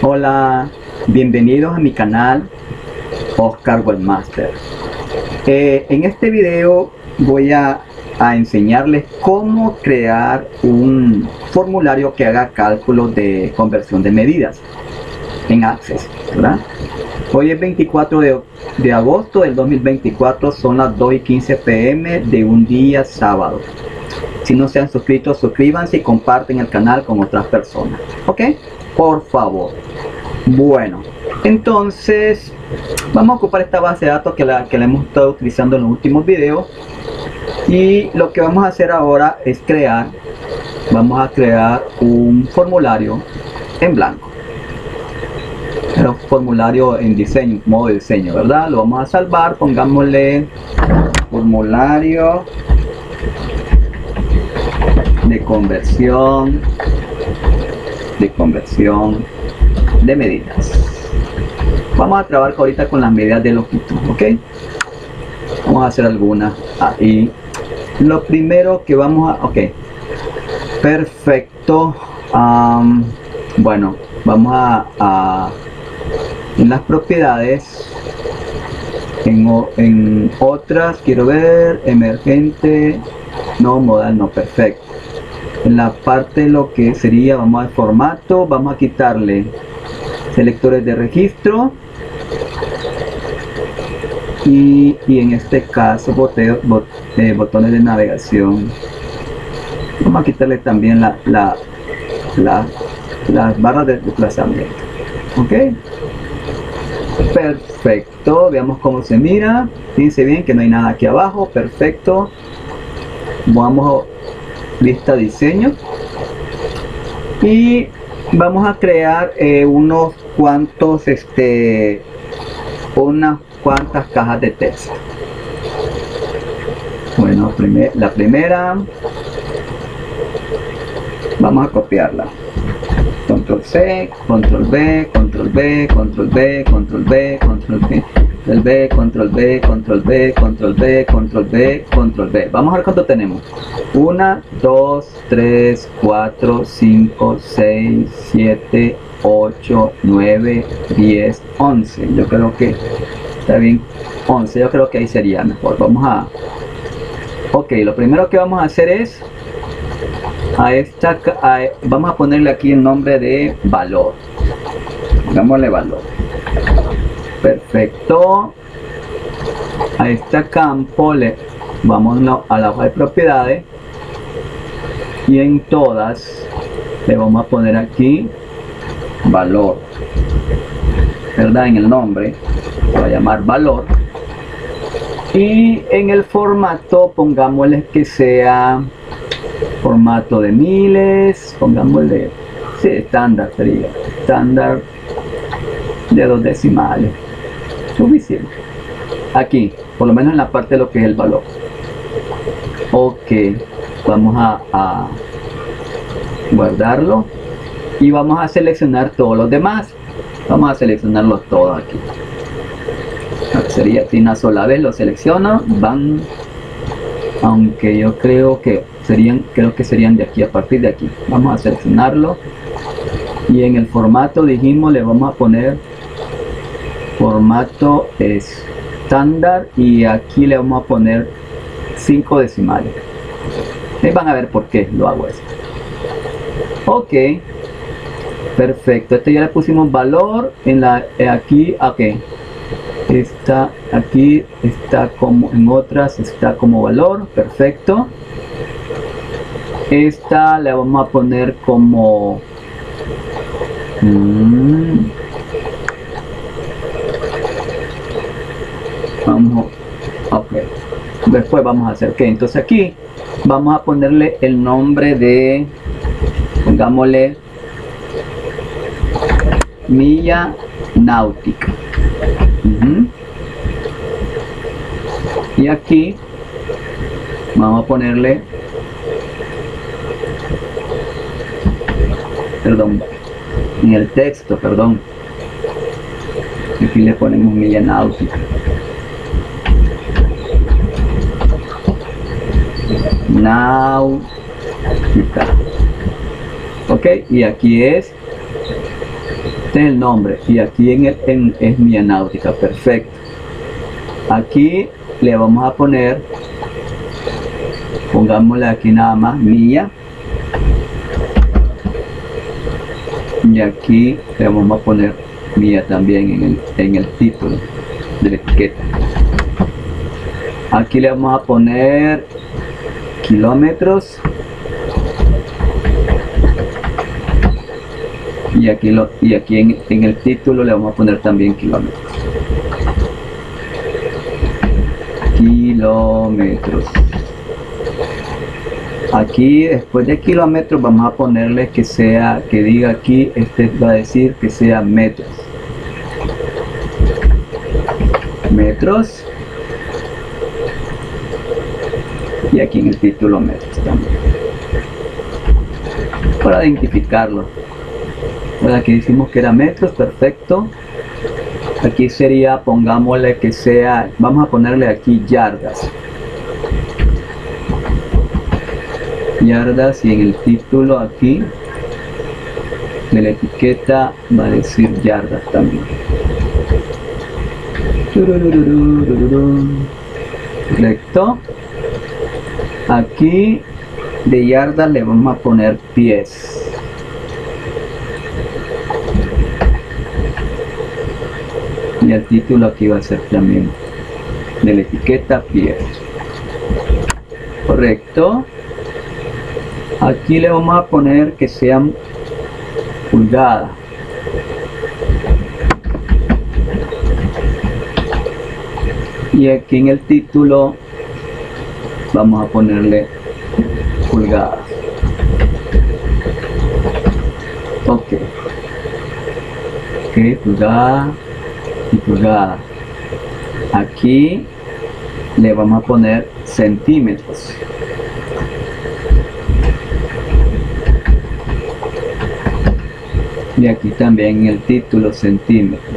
Hola, bienvenidos a mi canal Oscar Webmaster. En este video voy a enseñarles cómo crear un formulario que haga cálculos de conversión de medidas en Access, ¿verdad? Hoy es 24 de agosto del 2024, son las 2:15 p.m. de un día sábado. Si no se han suscrito, suscríbanse y comparten el canal con otras personas, ¿ok? Por favor. Bueno, entonces vamos a ocupar esta base de datos que la hemos estado utilizando en los últimos videos, y lo que vamos a hacer ahora es vamos a crear un formulario en blanco, un formulario en diseño, modo de diseño, ¿verdad? Lo vamos a salvar, pongámosle formulario de conversión de medidas. Vamos a trabajar ahorita con las medidas de longitud, ¿ok? Vamos a hacer algunas ahí. Lo primero que vamos a... ok, perfecto. Bueno, vamos a en las propiedades, en otras, quiero ver, emergente, no, modal, no, perfecto. En la parte lo que sería, vamos al formato, vamos a quitarle selectores de registro y en este caso botones de navegación. Vamos a quitarle también las barras de desplazamiento, ok. Perfecto, veamos cómo se mira. Fíjense bien que no hay nada aquí abajo, perfecto. Vamos a lista diseño y vamos a crear unas cuantas cajas de texto. Bueno, la primera vamos a copiarla. Control C, Control B, Control B, Control B, Control B, Control B, Control B, Control B, Control B, Control B, Control B, Control B. Vamos a ver cuánto tenemos. 1, 2, 3, 4, 5, 6, 7, 8, 9, 10, 11. Yo creo que está bien. 11, yo creo que ahí sería mejor. Ok, lo primero que vamos a hacer es vamos a ponerle aquí el nombre de valor. Pongámosle valor. Perfecto. A este campo vamos a la hoja de propiedades y en todas le vamos a poner aquí valor, ¿verdad? En el nombre se va a llamar valor, y en el formato pongámosle que sea formato de miles, pongámosle, sí, estándar, sería estándar de 2 decimales, suficiente. Aquí, por lo menos en la parte de lo que es el valor. Ok, vamos a guardarlo y vamos a seleccionar todos los demás. Vamos a seleccionarlos todos aquí. Sería una sola vez, lo selecciono, van, aunque yo creo que serían de aquí, a partir de aquí. Vamos a seleccionarlo y en el formato dijimos le vamos a poner formato estándar y aquí le vamos a poner 5 decimales. Van a ver por qué lo hago esto. Ok, perfecto. Ya le pusimos valor en aquí. Ok, aquí está como en otras, está como valor. Perfecto. Esta le vamos a poner como ok, después vamos a hacer que entonces aquí vamos a ponerle el nombre de, pongámosle milla náutica, y aquí vamos a ponerle, perdón, en el texto, perdón, aquí le ponemos milla náutica. Ok, y aquí es Este es el nombre y aquí es milla náutica. Perfecto. Aquí le vamos a poner, pongámosle aquí nada más milla, y aquí le vamos a poner milla también en el título de la etiqueta. Aquí le vamos a poner kilómetros y aquí en el título le vamos a poner también kilómetros. Aquí después de kilómetros vamos a ponerle que diga aquí, este va a decir que sea metros. Y aquí en el título metros también, para identificarlo. Bueno, aquí decimos que era metros. Perfecto. Aquí sería, pongámosle que sea, vamos a ponerle aquí yardas, y en el título aquí de la etiqueta va a decir yardas también. Correcto. Aquí de yardas le vamos a poner pies. Y el título aquí va a ser también de la etiqueta pies. Correcto. Aquí le vamos a poner que sean pulgadas. Y aquí en el título vamos a ponerle pulgadas. Ok, pulgada y pulgada. Aquí le vamos a poner centímetros. Y aquí también en el título centímetros.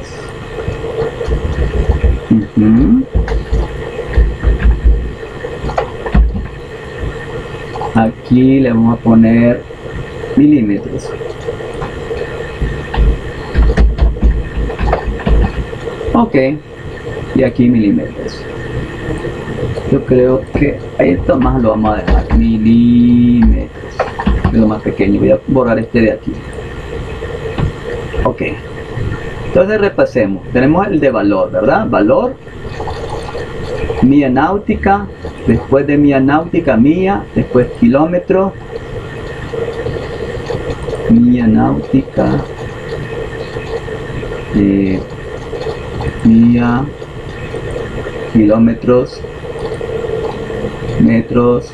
Aquí le vamos a poner milímetros. Ok, y aquí milímetros. Yo creo que esto más lo vamos a dejar milímetros, es lo más pequeño. Voy a borrar este de aquí. Ok, entonces repasemos. Tenemos el de valor, ¿verdad? Valor, milla náutica, después de milla náutica, milla, después kilómetro, milla náutica, milla, kilómetros, metros,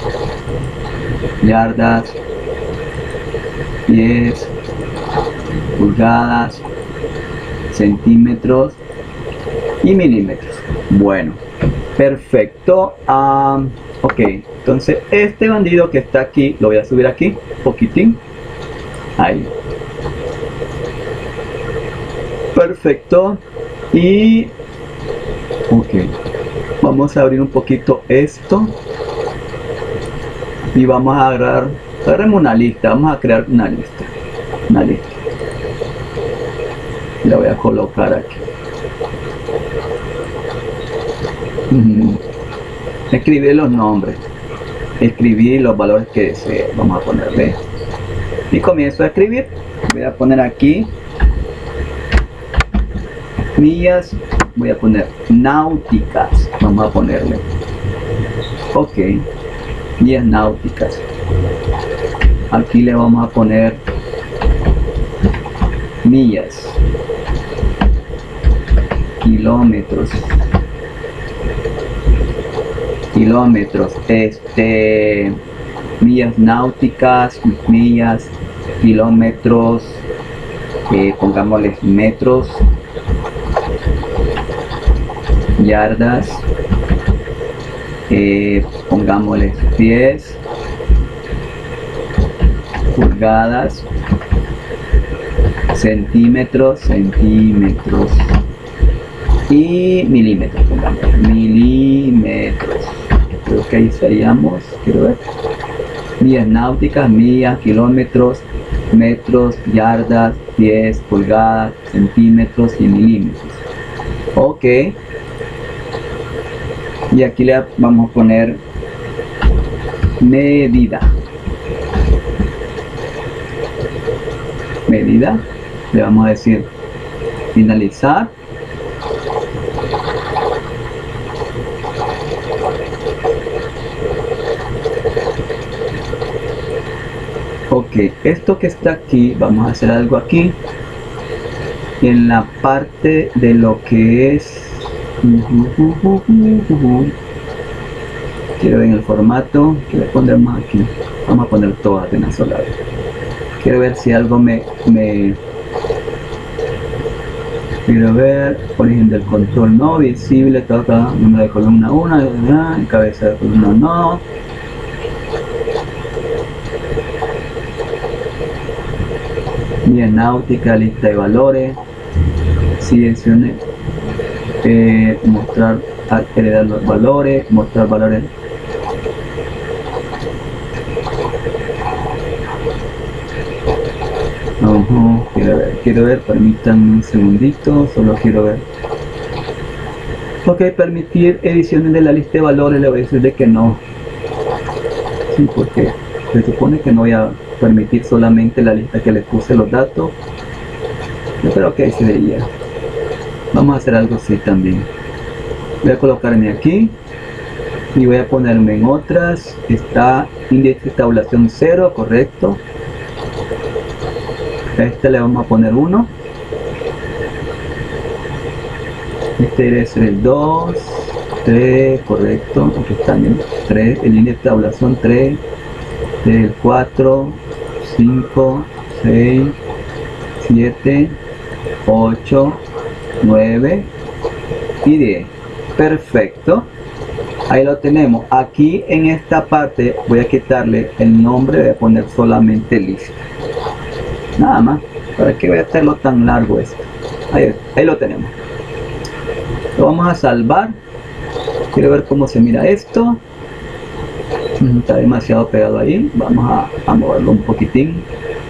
yardas, pies, pulgadas, centímetros y milímetros. Bueno, perfecto. Ok, entonces este bandido que está aquí lo voy a subir aquí un poquitín. Ahí. Perfecto. Y ok, vamos a abrir un poquito esto y vamos a agarremos una lista. Vamos a crear una lista. La voy a colocar aquí. Escribir los nombres, escribir los valores que desee. Vamos a ponerle y comienzo a escribir. Voy a poner aquí millas, voy a poner náuticas, vamos a ponerle. Ok, millas náuticas. Aquí le vamos a poner millas, kilómetros, millas náuticas, millas, kilómetros, pongámosles metros, yardas, pongámosles pies, pulgadas, centímetros y milímetros. Pongamos milímetros. Creo que ahí estaríamos. Quiero ver. Millas náuticas, millas, kilómetros, metros, yardas, pies, pulgadas, centímetros y milímetros. Ok. Y aquí le vamos a poner medida. Medida. Le vamos a decir finalizar. Ok, esto que está aquí, vamos a hacer algo aquí en la parte de lo que es quiero ver en el formato que le pondremos aquí. Vamos a poner todas de una sola vez. Quiero ver si algo quiero ver origen del control no visible, toca número de columna 1, cabeza de columna no. Bien, náutica, lista de valores, seleccione, mostrar, heredar los valores, mostrar valores. Quiero ver, permítanme un segundito, solo quiero ver. Ok, permitir ediciones de la lista de valores, le voy a decir de que no. Sí, porque se supone que no voy a permitir solamente la lista que les puse los datos. Yo creo que ahí se veía. Vamos a hacer algo así también. Voy a colocarme aquí y voy a ponerme en otras. Está índice de tabulación 0, correcto. A este le vamos a poner 1. Este debe ser el 2, 3, correcto. Aquí está bien. 3, el índice de tabulación 3, el 4, 5, 6, 7, 8, 9 y 10. Perfecto. Ahí lo tenemos. Aquí en esta parte voy a quitarle el nombre, voy a poner solamente lista. Nada más. ¿Para qué voy a hacerlo tan largo esto? Ahí lo tenemos. Lo vamos a salvar. Quiero ver cómo se mira esto. Está demasiado pegado ahí. Vamos a moverlo un poquitín.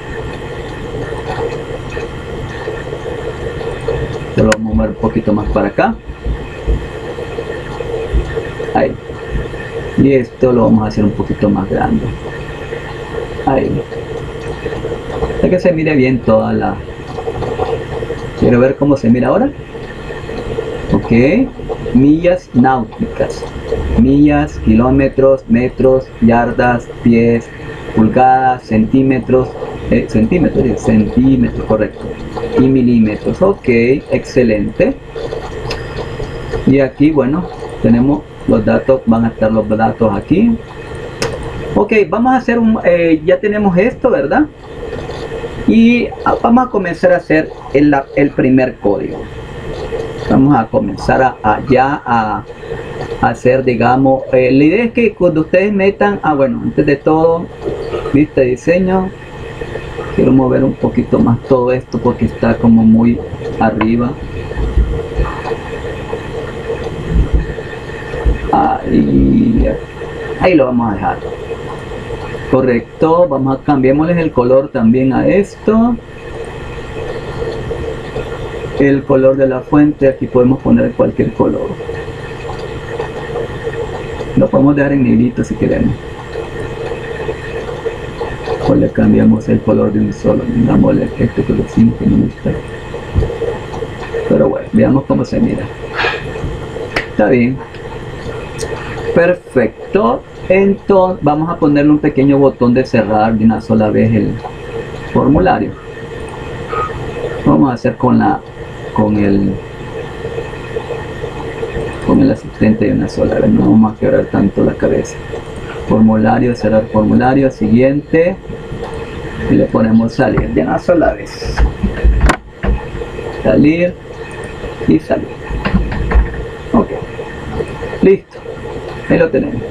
Lo vamos a mover un poquito más para acá. Ahí. Y esto lo vamos a hacer un poquito más grande. Ahí. Para que se mire bien toda la... Quiero ver cómo se mira ahora. Ok. Millas náuticas. Millas, kilómetros, metros, yardas, pies, pulgadas, centímetros, centímetros, correcto. Y milímetros. Ok, excelente. Y aquí, bueno, tenemos los datos, van a estar los datos aquí. Ok, vamos a hacer ya tenemos esto, ¿verdad? Y vamos a comenzar a hacer el primer código. Vamos a comenzar a hacer, digamos, la idea es que cuando ustedes metan, bueno, antes de todo, vista de diseño, quiero mover un poquito más todo esto porque está como muy arriba. Ahí lo vamos a dejar. Correcto, vamos a cambiarles el color también a esto. El color de la fuente, aquí podemos poner cualquier color. Lo podemos dejar en negrito si queremos. O le cambiamos el color de un solo. Dámosle este color 5 que me gusta. Pero bueno, veamos cómo se mira. Está bien. Perfecto. Entonces vamos a ponerle un pequeño botón de cerrar de una sola vez el formulario. Vamos a hacer con el asistente de una sola vez. No vamos a quebrar tanto la cabeza. Formulario, cerrar formulario, siguiente. Y le ponemos salir de una sola vez. Salir y salir. Ok. Listo. Ahí lo tenemos.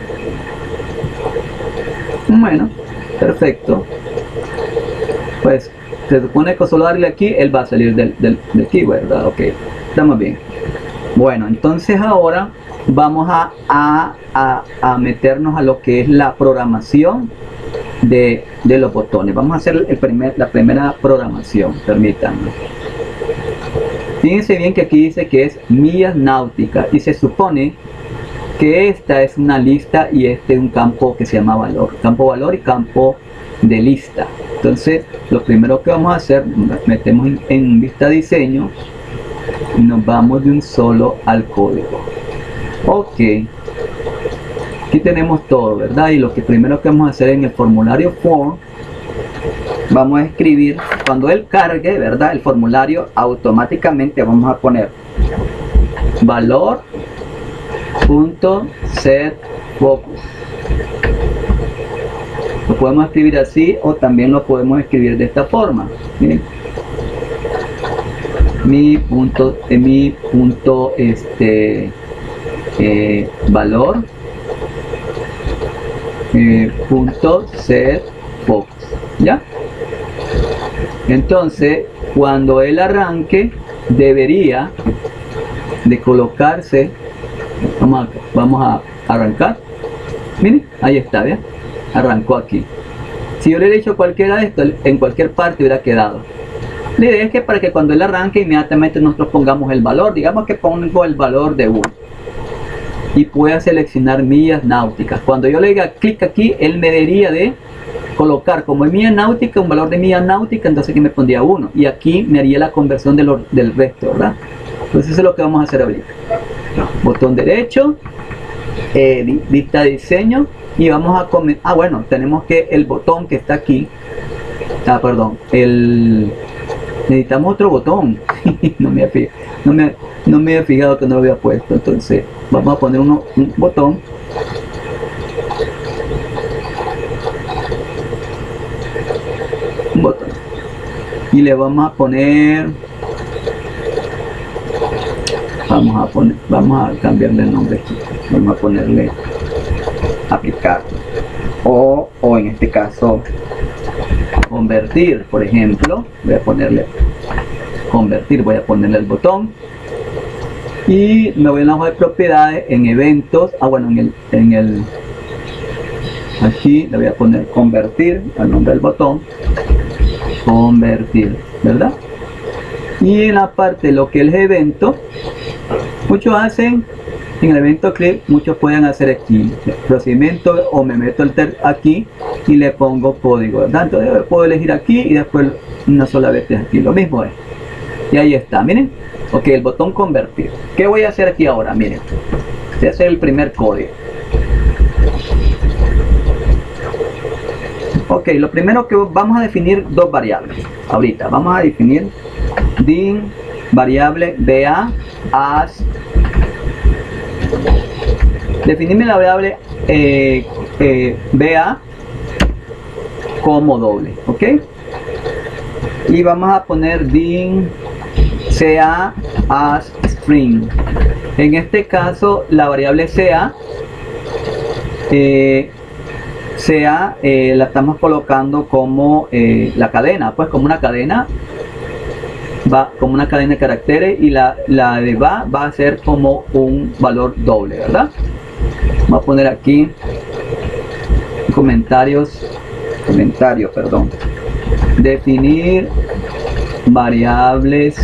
Bueno, perfecto. Pues se supone que solo darle aquí, él va a salir de aquí, ¿verdad? Ok, estamos bien. Bueno, entonces ahora vamos a meternos a lo que es la programación de los botones. Vamos a hacer la primera programación, permítanme. Fíjense bien que aquí dice que es millas náuticas y se supone que esta es una lista y este es un campo que se llama valor, campo valor y campo de lista. Entonces lo primero que vamos a hacer, metemos en vista diseño y nos vamos de un solo al código. Ok, aquí tenemos todo, ¿verdad? Y lo que primero que vamos a hacer en el formulario form, vamos a escribir, cuando él cargue, ¿verdad?, el formulario, automáticamente vamos a poner valor punto set focus. Lo podemos escribir así o también lo podemos escribir de esta forma. Miren, valor punto set focus, ¿ya? Entonces cuando él arranque debería de colocarse, vamos a arrancar, miren, ahí está, ¿bien? Arrancó aquí. Si yo le he dicho cualquiera de esto, en cualquier parte hubiera quedado. La idea es que para que cuando él arranque inmediatamente nosotros pongamos el valor, digamos que pongo el valor de 1 y pueda seleccionar millas náuticas. Cuando yo le diga clic aquí, él me debería de colocar como en milla náutica un valor de milla náutica, entonces aquí me pondría 1 y aquí me haría la conversión del resto, ¿verdad? Entonces eso es lo que vamos a hacer ahorita. Botón derecho, vista de diseño y vamos a comenzar. Bueno, tenemos que el botón que está aquí, perdón, necesitamos otro botón. no me había fijado que no lo había puesto. Entonces vamos a poner un botón. Y le vamos a poner, vamos a cambiarle el nombre aquí. Vamos a ponerle aplicar o en este caso convertir, por ejemplo. Voy a ponerle convertir, voy a ponerle el botón y me voy a la hoja de propiedades, en eventos, bueno, aquí le voy a poner convertir, al nombre del botón, convertir, ¿verdad? Y en la parte de lo que es el evento, muchos hacen en el evento clip, muchos pueden hacer aquí procedimiento o me meto aquí y le pongo código, ¿verdad? Entonces yo puedo elegir aquí y después una sola vez aquí, lo mismo es. Y ahí está, miren. Ok, el botón convertir. ¿Qué voy a hacer aquí ahora? Miren, voy a hacer el primer código. Ok, lo primero que vamos a definir dos variables. Ahorita vamos a definir din variable ba as. Definirme la variable ba como doble, ok. Y vamos a poner din ca as string. En este caso la variable ca la estamos colocando como la cadena, pues como una cadena, va como una cadena de caracteres, y la de va a ser como un valor doble, ¿verdad? Vamos a poner aquí comentario, perdón, definir variables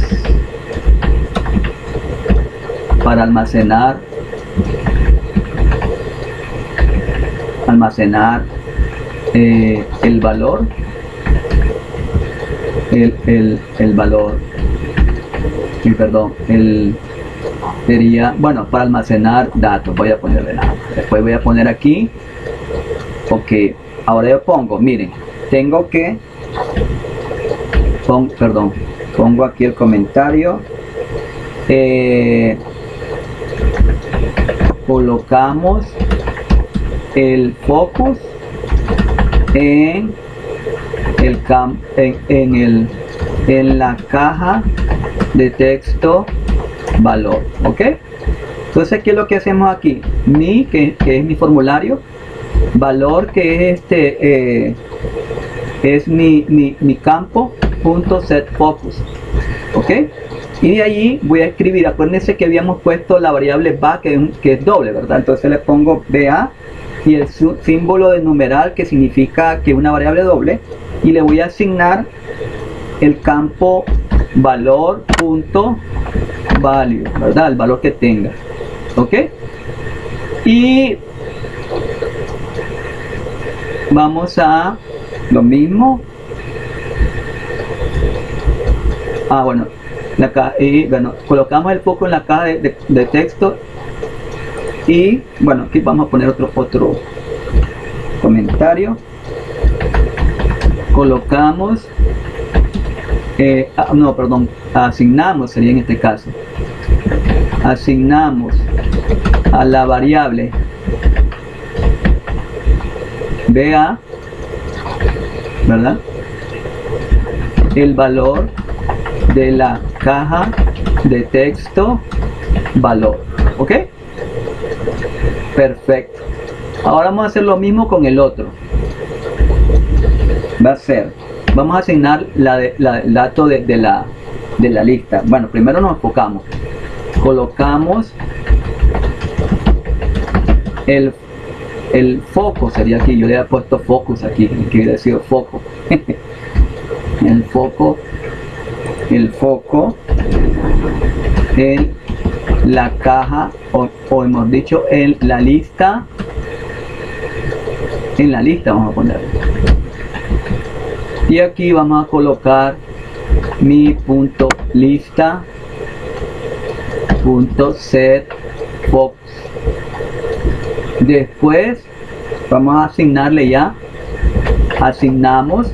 para almacenar el valor, el valor, sería, bueno, para almacenar datos. Voy a ponerle nada, después voy a poner aquí, ok. Ahora yo pongo, miren, tengo que pongo aquí el comentario, colocamos el focus en la caja de texto valor, ok. Entonces, ¿qué es lo que hacemos aquí? Que es mi formulario, valor, que es es mi campo punto set focus, ok. Y de allí voy a escribir, acuérdense que habíamos puesto la variable va, que es doble, ¿verdad? Entonces le pongo ba y el símbolo de numeral, que significa que es una variable doble, y le voy a asignar el campo valor.value, ¿verdad? El valor que tenga, ¿ok? Y vamos a lo mismo. Bueno, colocamos el foco en la caja de texto, y bueno, aquí vamos a poner otro comentario. Colocamos asignamos, sería en este caso, asignamos a la variable BA, ¿verdad?, el valor de la caja de texto valor, ¿ok? Perfecto. Ahora vamos a hacer lo mismo con el otro. Vamos a asignar el dato de la lista. Bueno, primero nos enfocamos. Colocamos el foco, sería aquí. Yo le había puesto focus aquí, que hubiera sido foco. el foco en la caja, o hemos dicho en la lista. En la lista vamos a poner. Y aquí vamos a colocar mi punto lista punto set focus. Después vamos a asignarle asignamos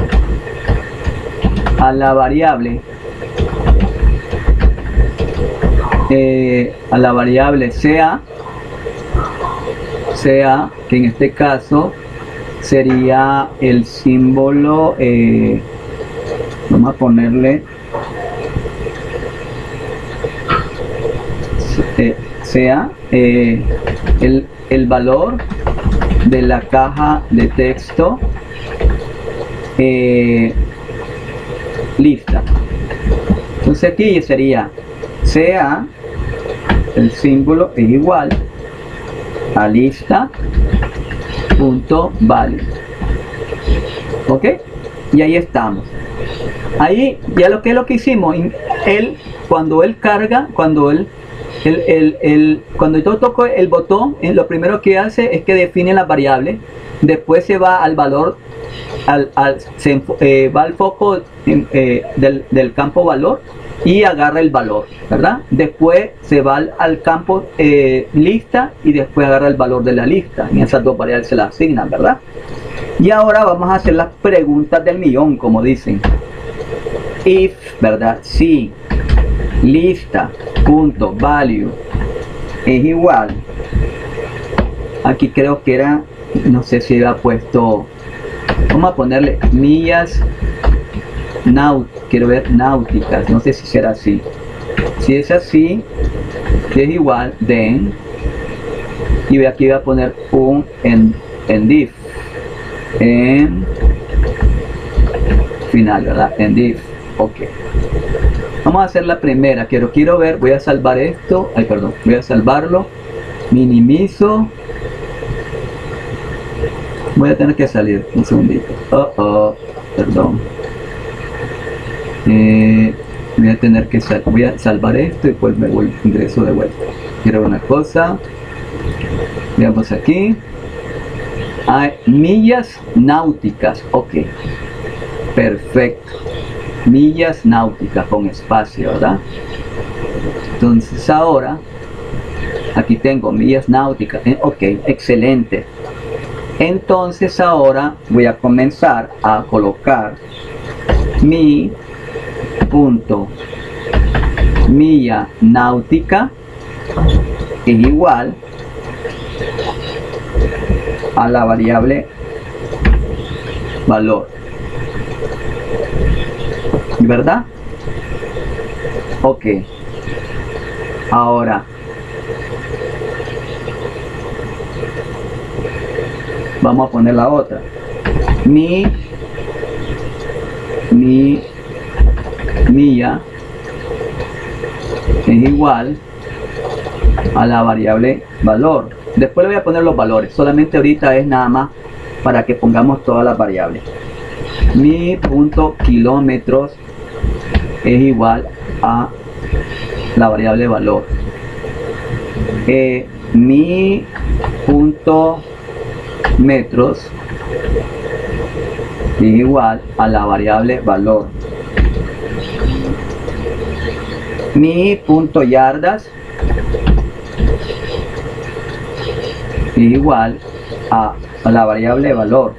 a la variable sea, que en este caso sería el símbolo, vamos a ponerle sea el valor de la caja de texto lista. Entonces aquí sería sea, el símbolo es igual a lista.value, ok, y ahí estamos. Ahí ya lo que hicimos, cuando él carga, cuando yo toco el botón, lo primero que hace es que define la variable, después se va al valor, va al foco del campo valor y agarra el valor, ¿verdad? Después se va al campo lista, y después agarra el valor de la lista. En esas dos variables se las asignan, ¿verdad? Y ahora vamos a hacer las preguntas del millón, como dicen. If, ¿verdad? Si lista.value es igual, aquí creo que era, no sé si había puesto, vamos a ponerle millas quiero ver náuticas, no sé si será así. Si es así, es igual, then, y aquí voy a poner un end if, en final, ¿verdad? End if, ok. Vamos a hacer la primera, quiero ver, voy a salvar esto, voy a salvarlo, minimizo, voy a tener que salir un segundito, perdón. Voy a tener que voy a salvar esto y después me ingreso de vuelta. Quiero ver una cosa, veamos aquí, hay millas náuticas, ok, perfecto, millas náuticas con espacio, ¿verdad? Entonces ahora aquí tengo millas náuticas, ok, excelente. Entonces ahora voy a comenzar a colocar mi punto milla náutica es igual a la variable valor, ¿verdad? Ok, ahora vamos a poner la otra, mi milla es igual a la variable valor, Después le voy a poner los valores, solamente ahorita es nada más para que pongamos todas las variables. Mi punto kilómetros es igual a la variable valor. Mi punto metros es igual a la variable valor. Mi punto yardas es igual a la variable valor.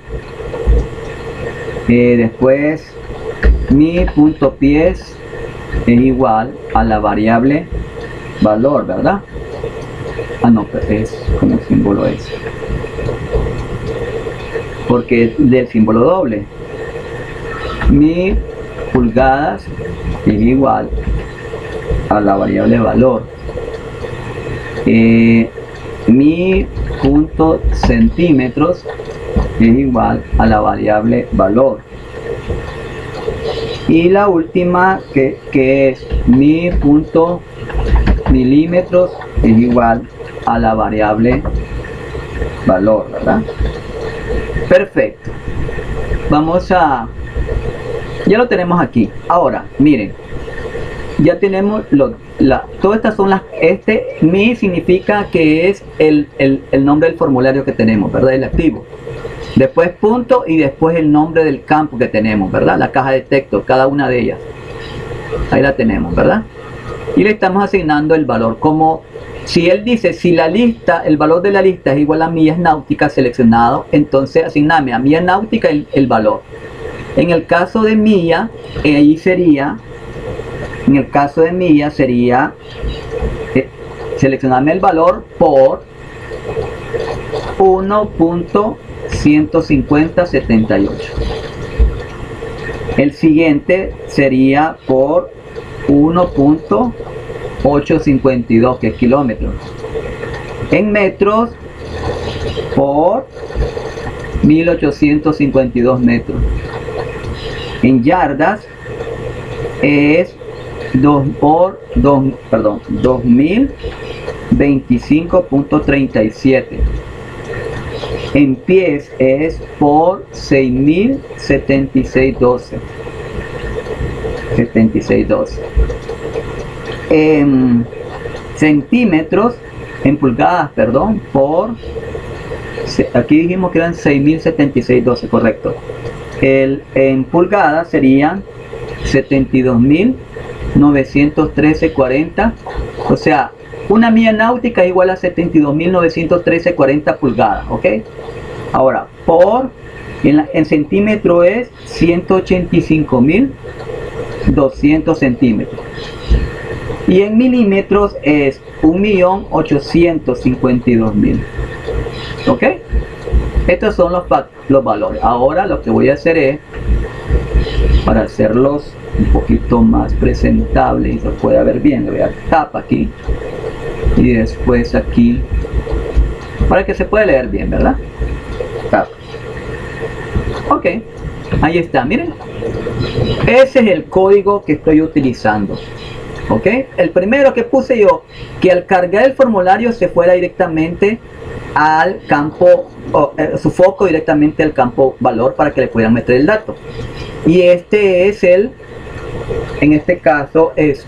Después mi punto pies es igual a la variable valor, ¿verdad? Ah, no, pero es como símbolo es, porque del símbolo doble. Mi pulgadas es igual a la variable valor. Mi punto centímetros es igual a la variable valor. Y la última que es mi punto milímetros es igual a la variable valor, ¿verdad? Perfecto. Vamos a... ya lo tenemos aquí. Ahora, miren, ya tenemos todas estas son las... mi significa que es el nombre del formulario que tenemos, ¿verdad? El activo. Después punto y después el nombre del campo que tenemos, ¿verdad? La caja de texto, cada una de ellas. Ahí la tenemos, ¿verdad? Y le estamos asignando el valor. Como si él dice, si la lista, el valor de la lista es igual a millas náuticas seleccionado, entonces asigname a milla náutica el valor. En el caso de milla, ahí sería, en el caso de milla sería, seleccionarme el valor por 1.15078. El siguiente sería por 1.852, que es kilómetros. En metros por 1852 metros. En yardas es 2025.37. En pies es por 6076.12. 76.12. En centímetros, en pulgadas, perdón, por... aquí dijimos que eran 6076.12, correcto. En pulgadas serían 72.913.40. O sea, una milla náutica es igual a 72.913.40 pulgadas, ¿ok? Ahora, en centímetro es 185.200 centímetros. Y en milímetros es 1.852.000. ¿Ok? Estos son los valores. Ahora lo que voy a hacer es, para hacerlos un poquito más presentables y se pueda ver bien, le voy a dar tap aquí y después aquí para que se pueda leer bien, ¿verdad? Tap. Ok, ahí está, miren, ese es el código que estoy utilizando. Ok, el primero que puse yo, que al cargar el formulario se fuera directamente al campo, su foco directamente al campo valor para que le puedan meter el dato. Y este es en este caso,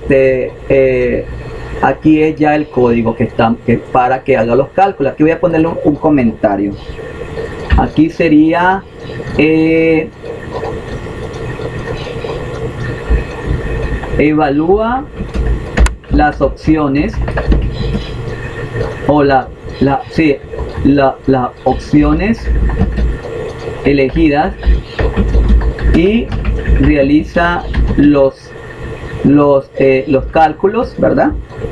aquí es ya el código que para que haga los cálculos. Aquí voy a ponerle un comentario. Aquí sería evalúa las opciones o las opciones elegidas y realiza los cálculos, ¿verdad?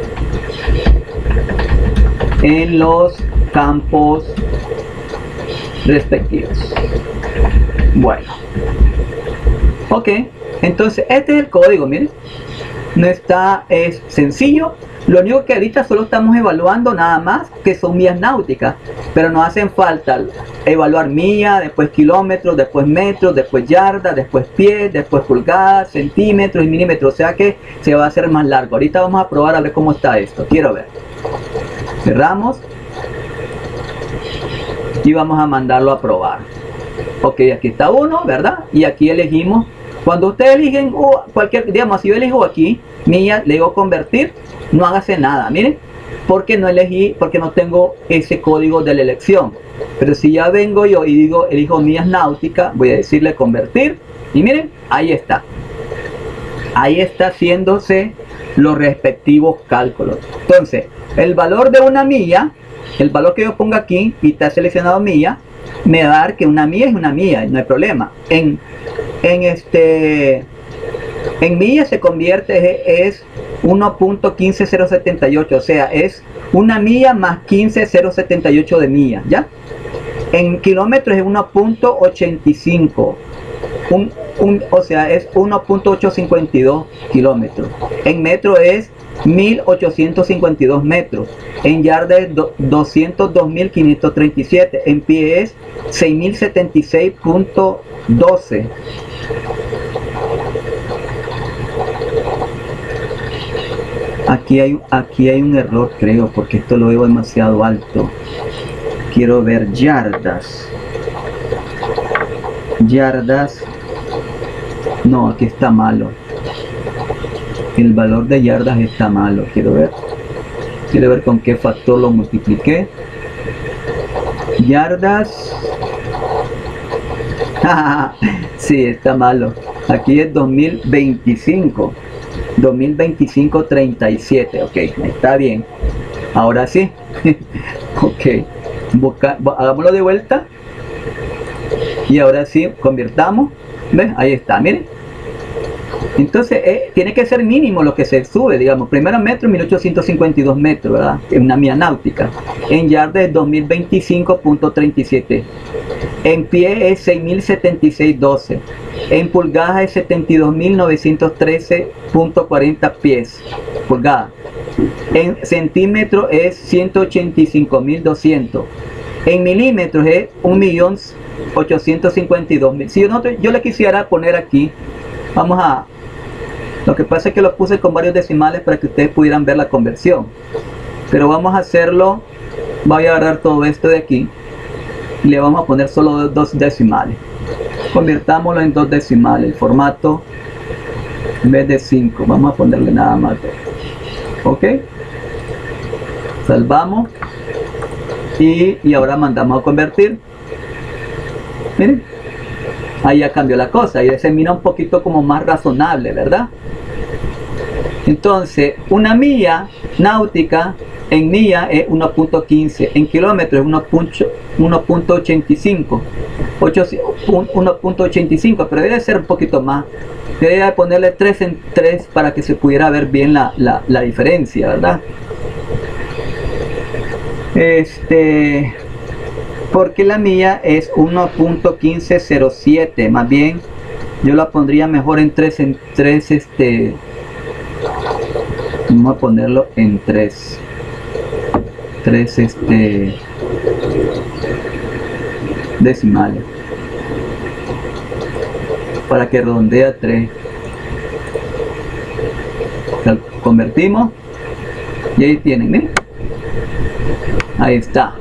En los campos respectivos. Bueno, ok, entonces este es el código, miren. No está, es sencillo. Lo único que ahorita solo estamos evaluando nada más que son millas náuticas, pero nos hacen falta evaluar millas, después kilómetros, después metros, después yardas, después pies, después pulgadas, centímetros y milímetros. O sea que se va a hacer más largo. Ahorita vamos a probar a ver cómo está esto. Quiero ver. Cerramos. y vamos a mandarlo a probar. Ok, aquí está uno, ¿verdad? Y aquí elegimos. Cuando ustedes eligen cualquier, digamos, si yo elijo aquí milla, le digo convertir, no hágase nada, miren, porque no elegí, porque no tengo ese código de la elección. Pero si ya vengo yo y digo elijo millas náuticas, voy a decirle convertir y miren, ahí está haciéndose los respectivos cálculos. Entonces el valor de una milla, el valor que yo ponga aquí y está seleccionado milla, me va a dar que una milla es una milla, no hay problema. En millas se convierte, es 1.15078, o sea, es una milla más 15,078 de millas, ¿ya? En kilómetros es 1.85, o sea, es 1.852 kilómetros. En metro es 1852 metros. En yarda es 202.537. En pie es 6076.12. Aquí hay un error, creo, porque esto lo veo demasiado alto. Quiero ver yardas. No, aquí está malo. El valor de yardas está malo. Quiero ver con qué factor lo multipliqué. Yardas. Sí, está malo. Aquí es 2025 ok, está bien. Ahora sí. Ok, hagámoslo de vuelta y ahora sí convirtamos. ¿Ves? Ahí está, miren. Entonces tiene que ser mínimo lo que se sube, digamos. Primero metro, 1852 metros, ¿verdad? Es una milla náutica. En yarda es 2025.37. En pie es 6076.12. En pulgadas es 72.913.40 pies. Pulgada. En centímetros es 185.200. En milímetros es 1.852.000. Si yo le quisiera poner aquí, lo que pasa es que lo puse con varios decimales para que ustedes pudieran ver la conversión. Pero vamos a hacerlo, voy a agarrar todo esto de aquí y le vamos a poner solo 2 decimales. Convirtámoslo en 2 decimales, el formato, en vez de 5, vamos a ponerle nada más 2. Ok, salvamos y ahora mandamos a convertir. Miren, ahí ya cambió la cosa, y se mira un poquito como más razonable, ¿verdad? Entonces, una milla náutica en milla es 1.15, en kilómetros es 1.85, 1.85, pero debe ser un poquito más. Debería ponerle 3 en 3 para que se pudiera ver bien la diferencia, ¿verdad? Porque la milla es 1.1507, más bien yo la pondría mejor en 3 en 3, vamos a ponerlo en 3 decimales para que redondee a 3. Convertimos y ahí tienen, ¿ven? Ahí está.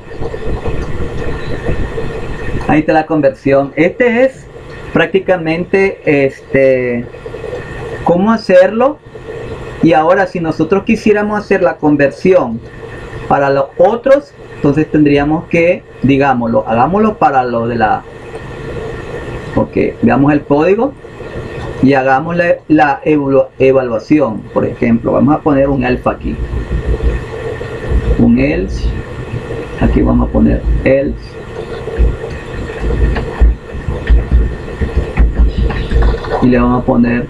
Ahí está la conversión. Este es prácticamente cómo hacerlo. Y ahora si nosotros quisiéramos hacer la conversión para los otros, entonces tendríamos que, digámoslo, hagámoslo para lo de la... Ok, veamos el código y hagamos la evaluación. Por ejemplo, vamos a poner un else aquí. Un else. Aquí vamos a poner else. Y le vamos a poner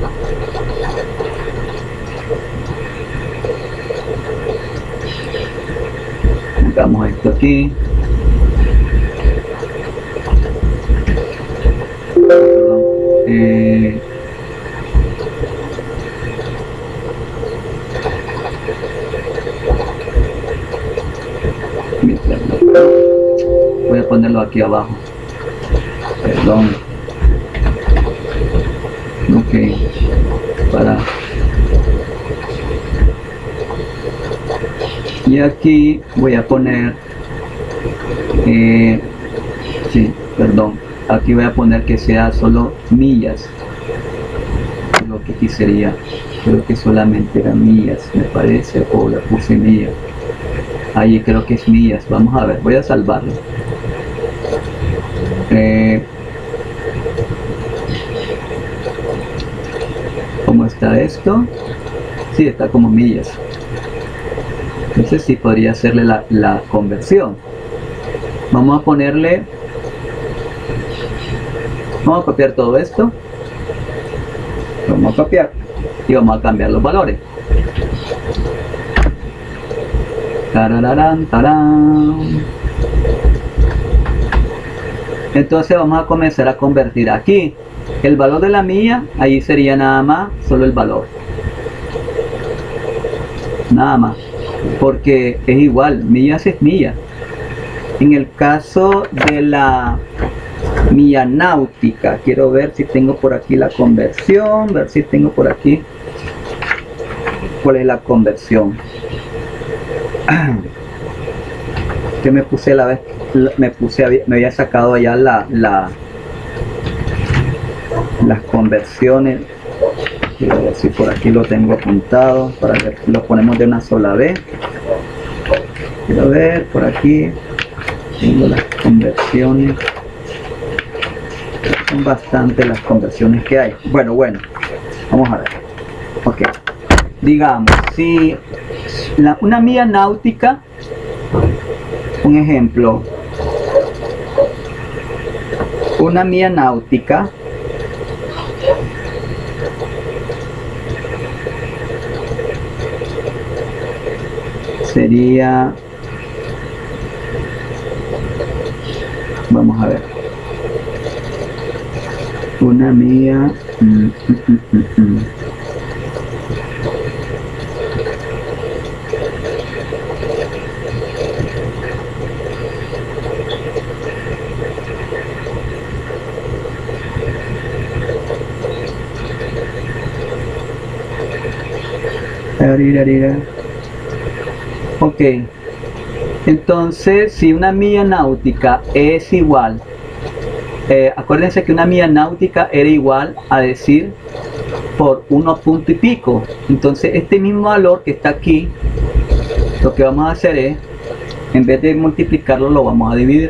hagamos esto aquí. Voy a ponerlo aquí abajo, perdón. Ok, y aquí voy a poner Sí, perdón, aquí voy a poner que sea solo millas. Lo que aquí sería, creo que solamente eran millas, me parece, o le puse millas. Ahí creo que es millas. Vamos a ver, voy a salvarlo. ¿Cómo está esto? Sí, está como millas. Entonces sí podría hacerle la conversión. Vamos a ponerle, vamos a copiar todo esto, vamos a copiar y vamos a cambiar los valores. Tarararán, tarán. Entonces vamos a comenzar a convertir aquí el valor de la milla. Ahí sería nada más solo el valor, nada más, porque es igual, millas es milla. En el caso de la milla náutica, quiero ver si tengo por aquí la conversión, ver si tengo por aquí cuál es la conversión. Que me puse la vez, me había sacado allá las conversiones. Quiero ver si por aquí lo tengo apuntado para ver si lo ponemos de una sola vez. Quiero ver por aquí. Tengo las conversiones. Son bastantes las conversiones que hay. Bueno, vamos a ver. Ok, digamos, si una milla náutica, un ejemplo, una milla náutica sería, vamos a ver, una milla ok. Entonces, si una milla náutica es igual, acuérdense que una milla náutica era igual a decir por 1 punto y pico. Entonces este mismo valor que está aquí, lo que vamos a hacer es, en vez de multiplicarlo, lo vamos a dividir.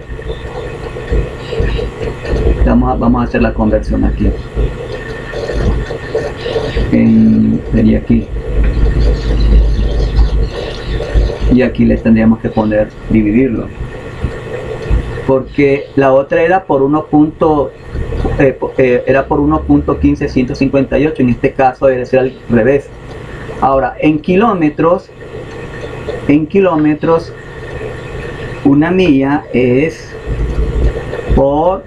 Vamos a hacer la conversión aquí. Sería aquí. Y aquí le tendríamos que poner dividirlo, porque la otra era por 1.15158. En este caso debe ser al revés. Ahora, en kilómetros, una milla es por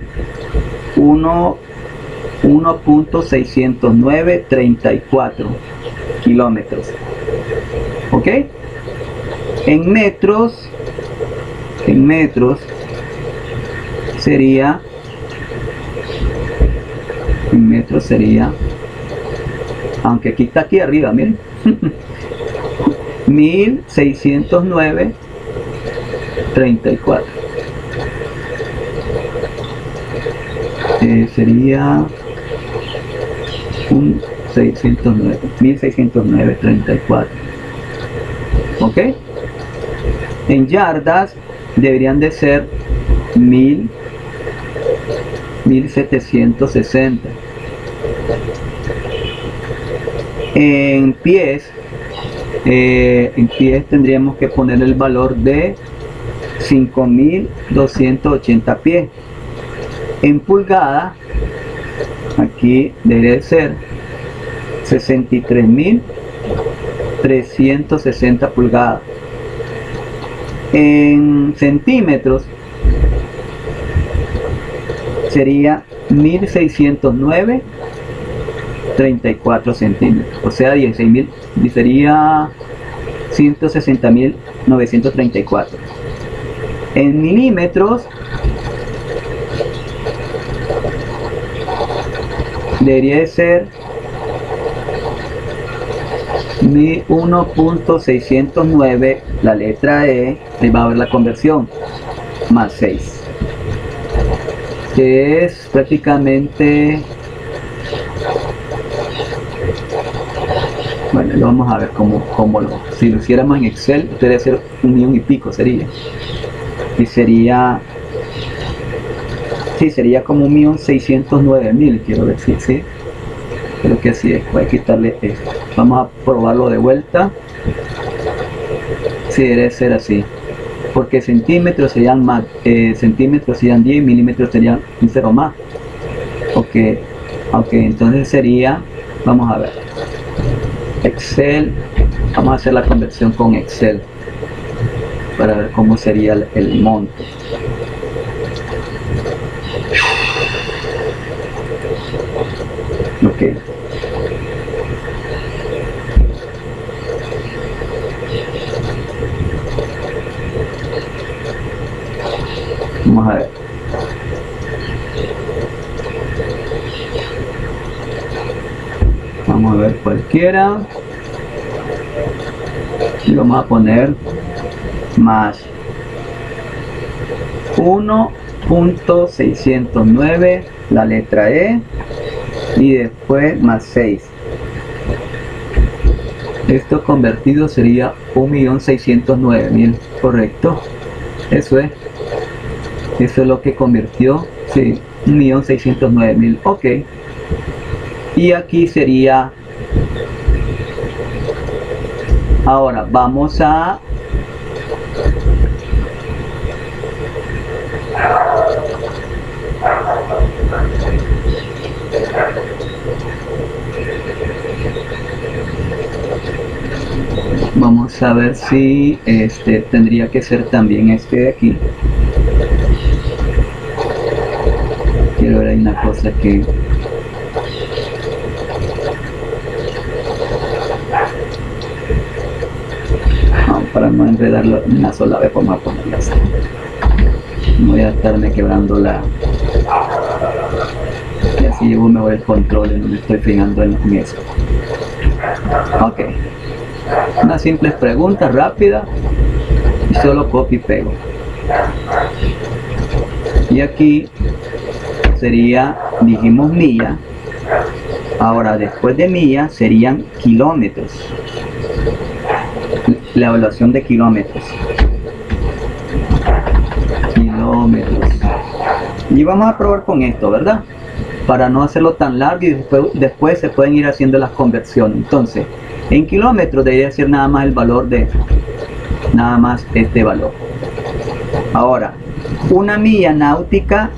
1.60934 kilómetros. ¿Ok? En metros sería, aunque aquí está aquí arriba, miren, 1609.34. Sería un 1609.34. ¿Ok? En yardas deberían de ser 1760. En pies tendríamos que poner el valor de 5280 pies. En pulgadas, aquí debería de ser 63.360 pulgadas. En centímetros sería 1609.34 centímetros, o sea 16.000, sería 160.934. En milímetros debería de ser 1.609, la letra E, ahí va a ver la conversión, más 6, que es prácticamente, bueno, lo vamos a ver si lo hiciéramos en Excel, debe ser 1 millón y pico sería, y sería, sí, sería como 1.609.000, quiero decir, sí, creo que sí, voy a quitarle esto, vamos a probarlo de vuelta. Sí, debe ser así, porque centímetros serían más, centímetros serían 10, milímetros serían un 0 más. Ok, entonces sería, vamos a ver, Excel, vamos a hacer la conversión con Excel para ver cómo sería el monto. Ok. Vamos a ver. Vamos a ver cualquiera. Y vamos a poner más 1.609, la letra E, y después más 6. Esto convertido sería 1.609.000, correcto. Eso es lo que convirtió, sí, 1.609.000. Ok, y aquí sería, ahora vamos a ver si tendría que ser también este de aquí. Quiero ver, hay una cosa que para no enredarlo una sola vez, vamos a ponerla así. No voy a estarme quebrando y así yo me voy el control y no me estoy fijando en eso. Ok, unas simples preguntas rápidas y solo copio y pego. Y aquí sería, dijimos milla, ahora después de milla serían kilómetros, la evaluación de kilómetros, y vamos a probar con esto, ¿verdad? Para no hacerlo tan largo y después se pueden ir haciendo las conversiones. Entonces, en kilómetros debería ser nada más el valor de, nada más este valor. Ahora, una milla náutica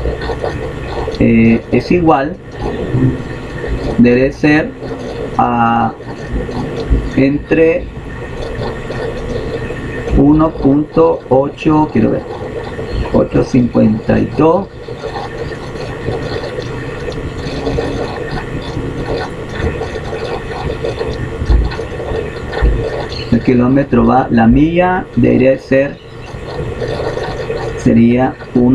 es igual, debe ser entre 1.8, quiero ver, 852 el kilómetro va, la milla debería ser, sería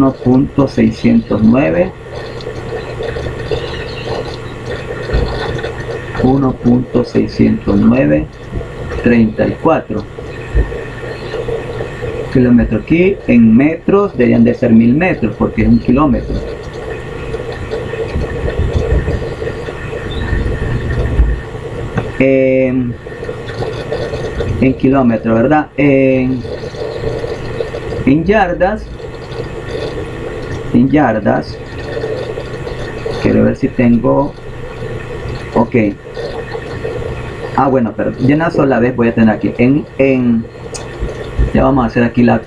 1.609, 1.609.34 kilómetros. Aquí en metros deberían de ser 1000 metros porque es un kilómetro. En kilómetros, ¿verdad? En yardas, quiero ver si tengo, ok, bueno, pero ya una sola vez voy a tener aquí ya vamos a hacer aquí la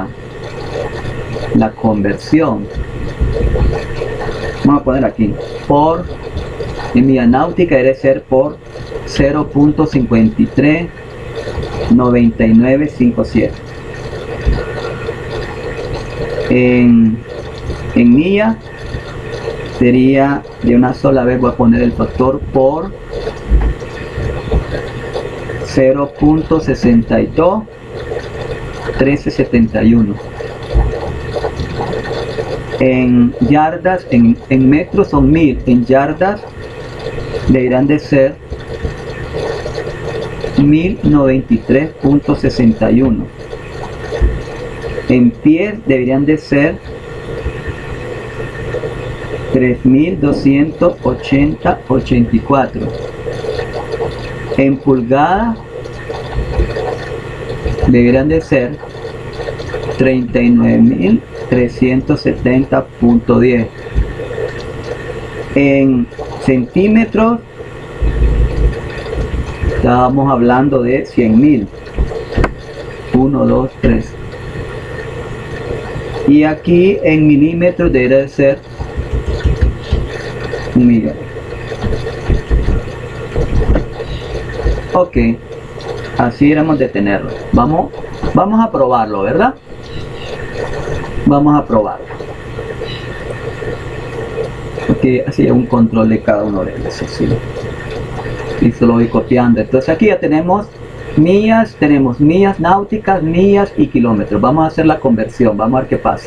conversión. Vamos a poner aquí por, en milla náutica debe ser por 0.539957. En milla sería, de una sola vez voy a poner el factor por 0.621371. En yardas, en metros son 1000, en yardas deberán de ser 1093.61. En pies deberían de ser 3280,84. En pulgadas deberían de ser 39.370,10. En centímetros estábamos hablando de 100.000. 1, 2, 3. Y aquí en milímetros debería de ser 1.000.000. Ok, así iremos de tenerlo. Vamos a probarlo, ¿verdad? Vamos a probarlo. Aquí así es un control de cada uno de ellos, así. Y se lo voy copiando. Entonces aquí ya tenemos millas, náuticas, millas y kilómetros. Vamos a hacer la conversión, vamos a ver qué pasa.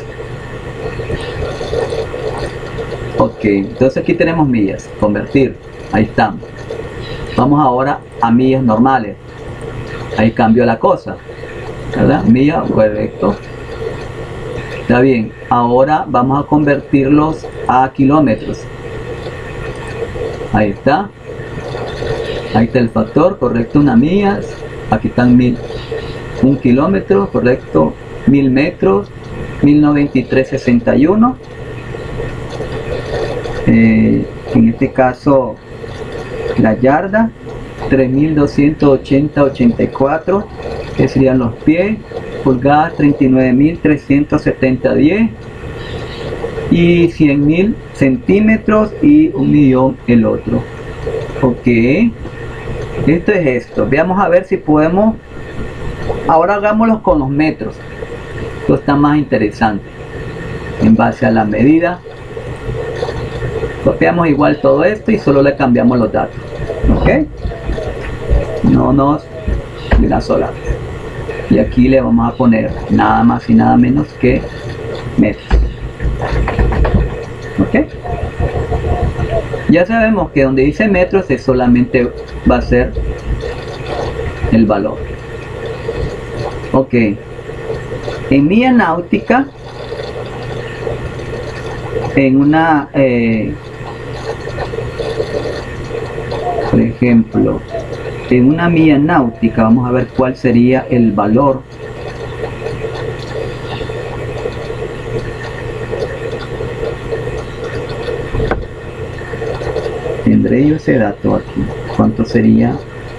Ok, entonces aquí tenemos millas, convertir, ahí estamos. Vamos ahora a millas normales. Ahí cambió la cosa, ¿verdad? Millas, correcto. Está bien, ahora vamos a convertirlos a kilómetros. Ahí está. Ahí está el factor, correcto, una millas. Aquí están 1000. Un kilómetro, correcto, 1000 metros, 1093,61. En este caso, la yarda, 3280,84, que serían los pies. Pulgadas, 39.370,10. Y 100.000 centímetros y 1.000.000 el otro. Ok, esto es esto. Veamos a ver si podemos. Ahora hagámoslo con los metros. Esto está más interesante. En base a la medida, copiamos igual todo esto y solo le cambiamos los datos. Ok, no nos de una sola vez. Y aquí le vamos a poner nada más y nada menos que metros. Ok, ya sabemos que donde dice metros es solamente va a ser el valor. Ok, en milla náutica, en una por ejemplo, en una milla náutica, vamos a ver cuál sería el valor. Tendré yo ese dato aquí. ¿Cuánto sería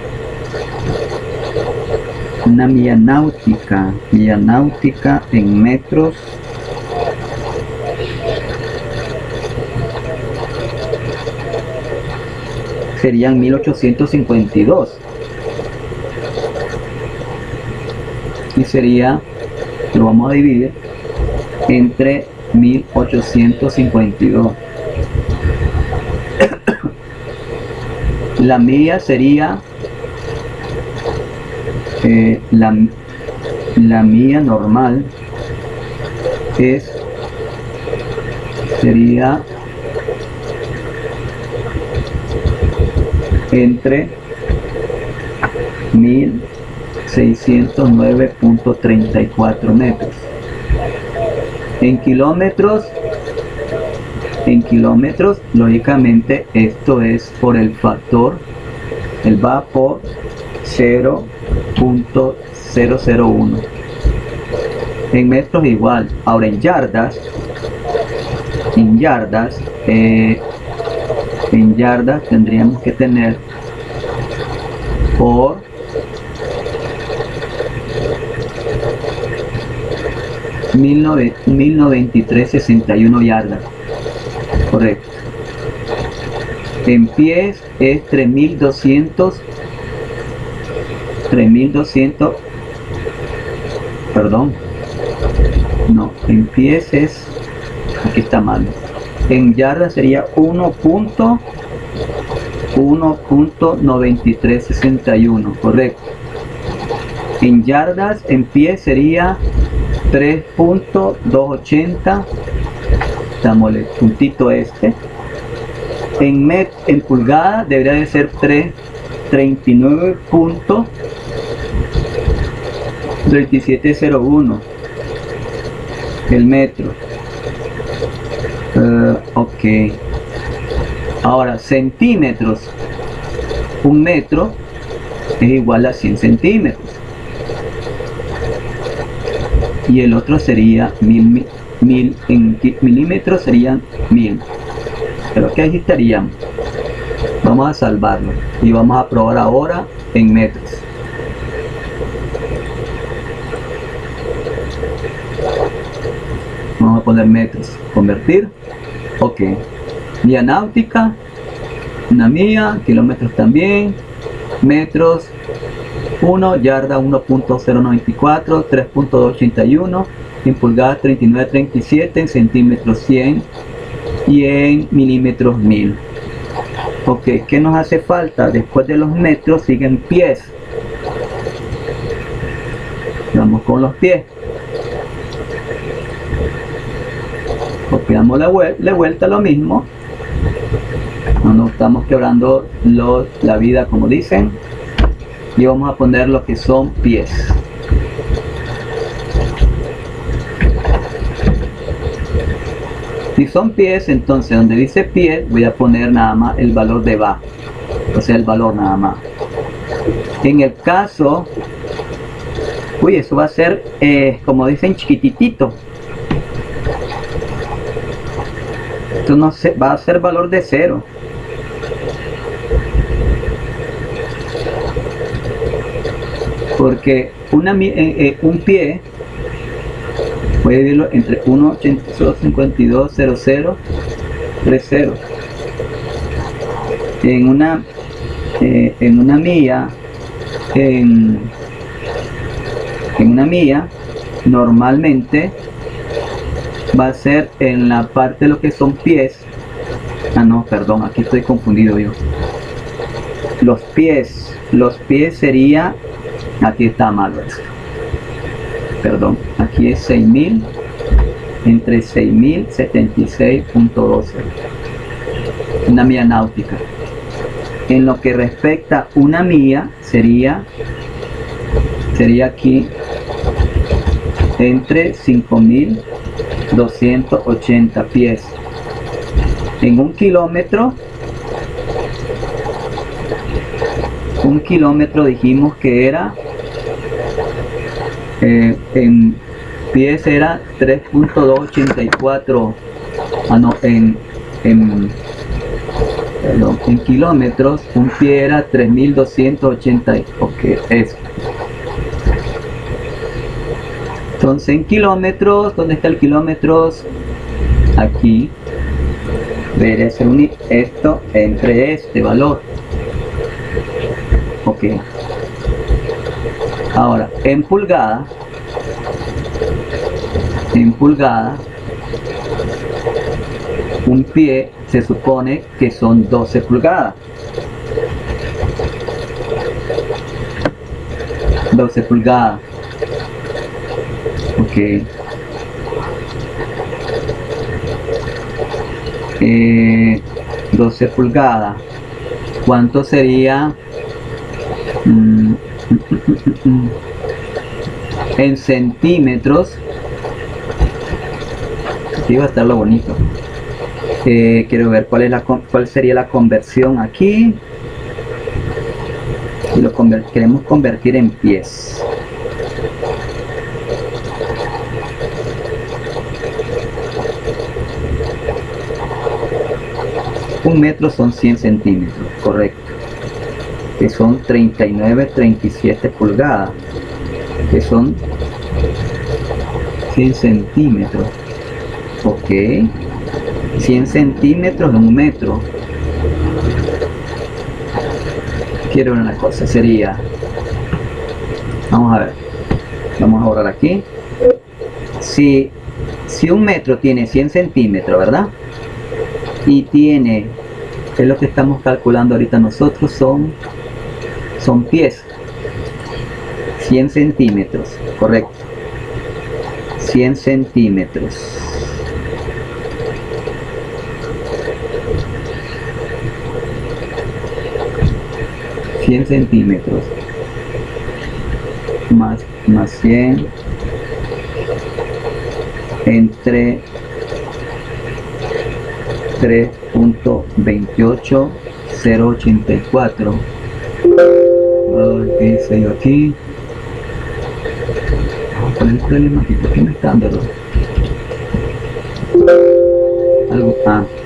una milla náutica? Milla náutica en metros. Serían 1852. Y sería, lo vamos a dividir entre 1852. La milla sería la milla normal sería entre 1609,34 metros. En kilómetros, lógicamente esto es por el factor, él va por 0.001. En metros igual. Ahora en yardas tendríamos que tener por 1093,61 yardas. Correcto. En pies es 3200, perdón, no, en pies es, aquí está mal. En yardas sería 1.9361, correcto. En yardas, en pies sería 3.280, estamos el puntito este. En pulgadas debería de ser 39.3701. el metro. Ok. Ahora, centímetros. Un metro es igual a 100 centímetros. Y el otro sería mil en milímetros serían 1000. Pero que ahí estaríamos. Vamos a salvarlo y vamos a probar ahora en metros. Vamos a poner metros, convertir. Ok. Milla náutica, una milla, kilómetros también, metros, 1, yarda 1.094, 3.281, en pulgadas 39.37, en centímetros 100 y en milímetros 1000. Ok, ¿qué nos hace falta? Después de los metros siguen pies. Vamos con los pies. Copiamos la vuelta lo mismo. No nos estamos quebrando la vida, como dicen. Y vamos a poner lo que son pies. Si son pies, entonces donde dice pies voy a poner nada más el valor debajo, o sea, el valor nada más. En el caso, uy, eso va a ser como dicen, chiquititito. Esto no se, va a ser valor de 0. Porque un pie voy a dividirlo entre 1.8252.0030. En una milla, en una milla normalmente va a ser en la parte de lo que son pies. Ah, no, perdón, aquí estoy confundido yo. Los pies sería, aquí está malo esto. Perdón, aquí es 6000 entre 6076.12, una milla náutica. En lo que respecta a una milla sería aquí entre 5280 pies. En un kilómetro dijimos que era en pies era 3.284. En kilómetros un pie era 3280. Ok, eso. Entonces en kilómetros, ¿dónde está el kilómetros? Aquí debería ser esto entre este valor. Ok. Ahora en pulgada, un pie se supone que son 12 pulgadas. 12 pulgadas. Ok. 12 pulgadas. ¿Cuánto sería? En centímetros. Aquí va a estar lo bonito. Quiero ver cuál sería la conversión aquí. Y queremos convertir en pies. Un metro son 100 centímetros, correcto. Que son 39.37 pulgadas. Que son 100 centímetros. Ok. 100 centímetros en un metro. Quiero ver una cosa, sería, vamos a ver, vamos a borrar aquí. Si un metro tiene 100 centímetros, ¿verdad? Y tiene, es lo que estamos calculando ahorita nosotros, son pies. 100 centímetros, correcto. 100 centímetros. Centímetros más 100 entre 3.28084. ¿Qué dice yo aquí? ¿Cuál es el problema aquí? ¿Por qué me está dando algo?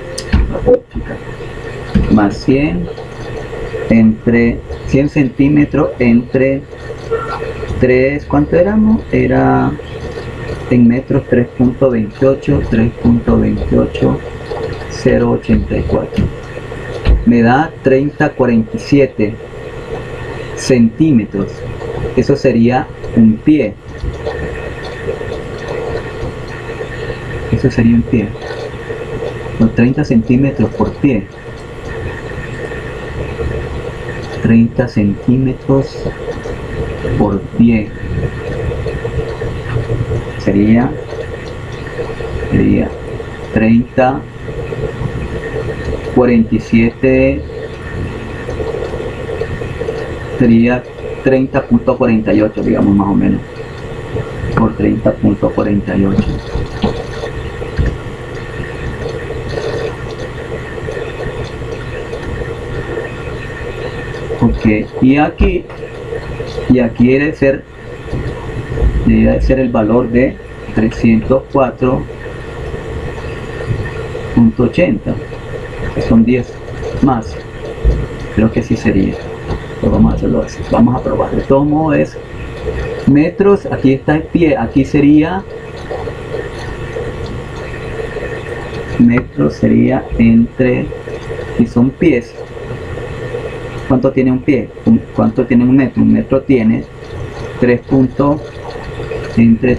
Más 100 entre 100 centímetros entre 3, ¿cuánto éramos? Era en metros 3.28 084, me da 3047 centímetros. Eso sería un pie. Eso sería un pie. Los 30 centímetros por pie. 30 centímetros por pie. Sería 30, 47, sería 30.48, digamos, más o menos, por 30.48. Ok, y aquí debe ser el valor de 304.80, que son 10 más. Creo que sí sería. Pero vamos a hacerlo así, vamos a probar. De todos modos es metros, aquí está el pie, aquí sería metros, sería entre, si son pies, ¿cuánto tiene un pie? ¿Cuánto tiene un metro? Un metro tiene 3. Entre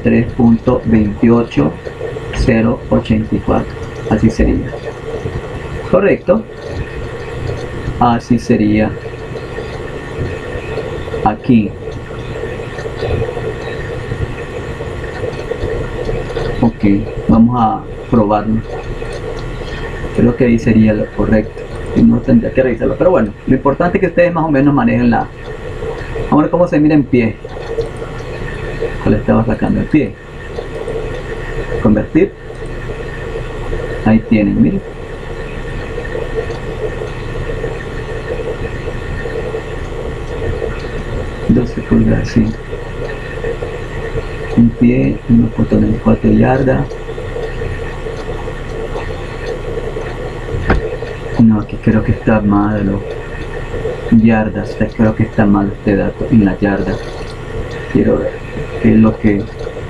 3.28084, así sería. Correcto. Así sería aquí. Ok, vamos a probarlo. Creo que ahí sería lo correcto y no tendría que revisarlo, pero bueno, lo importante es que ustedes más o menos manejen la. Vamos a ver cómo se mira en pie. Le estaba sacando el pie. Convertir. Ahí tienen, miren. pulgadas, sí. Un pie, 1.94 yardas. No, aquí creo que está mal yardas, creo que está mal este dato en la yarda. Quiero ver qué es lo que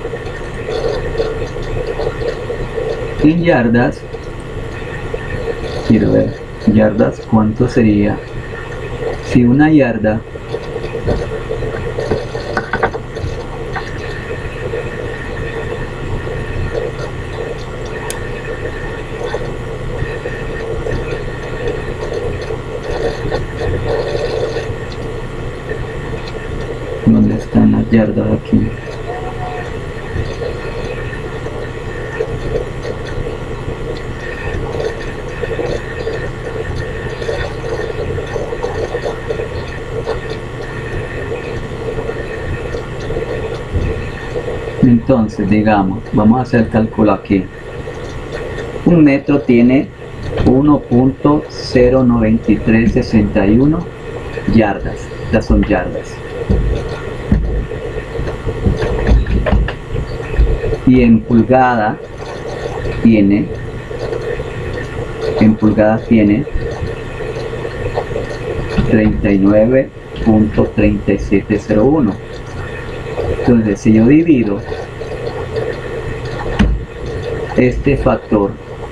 en yardas. Quiero ver yardas, cuánto sería si una yarda ¿dónde están las yardas aquí? Entonces, digamos, vamos a hacer el cálculo aquí. Un metro tiene 1.09361 yardas. Estas son yardas. Y en pulgadas tiene 39.3701. Entonces, si yo divido este factor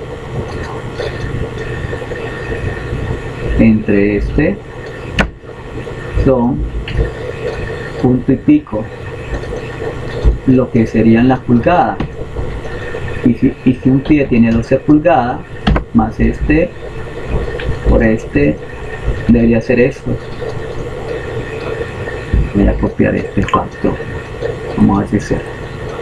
entre este, son punto y pico, lo que serían las pulgadas. Y si un pie tiene 12 pulgadas, más este, por este, debería ser esto. Voy a copiar este factor. Vamos a ver si se hace.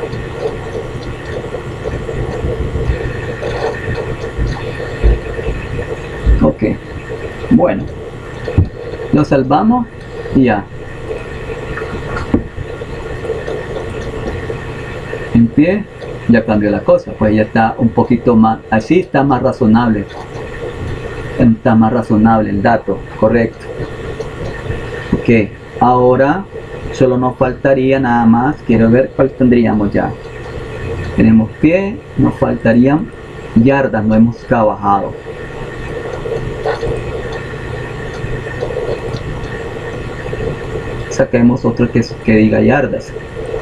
Ok, bueno, lo salvamos y ya. En pie ya cambió la cosa, pues ya está un poquito más, así está más razonable el dato, correcto. Ok, ahora solo nos faltaría nada más, quiero ver cuál tendríamos ya. Tenemos pie, nos faltarían yardas, no hemos trabajado. Saquemos otro que diga yardas.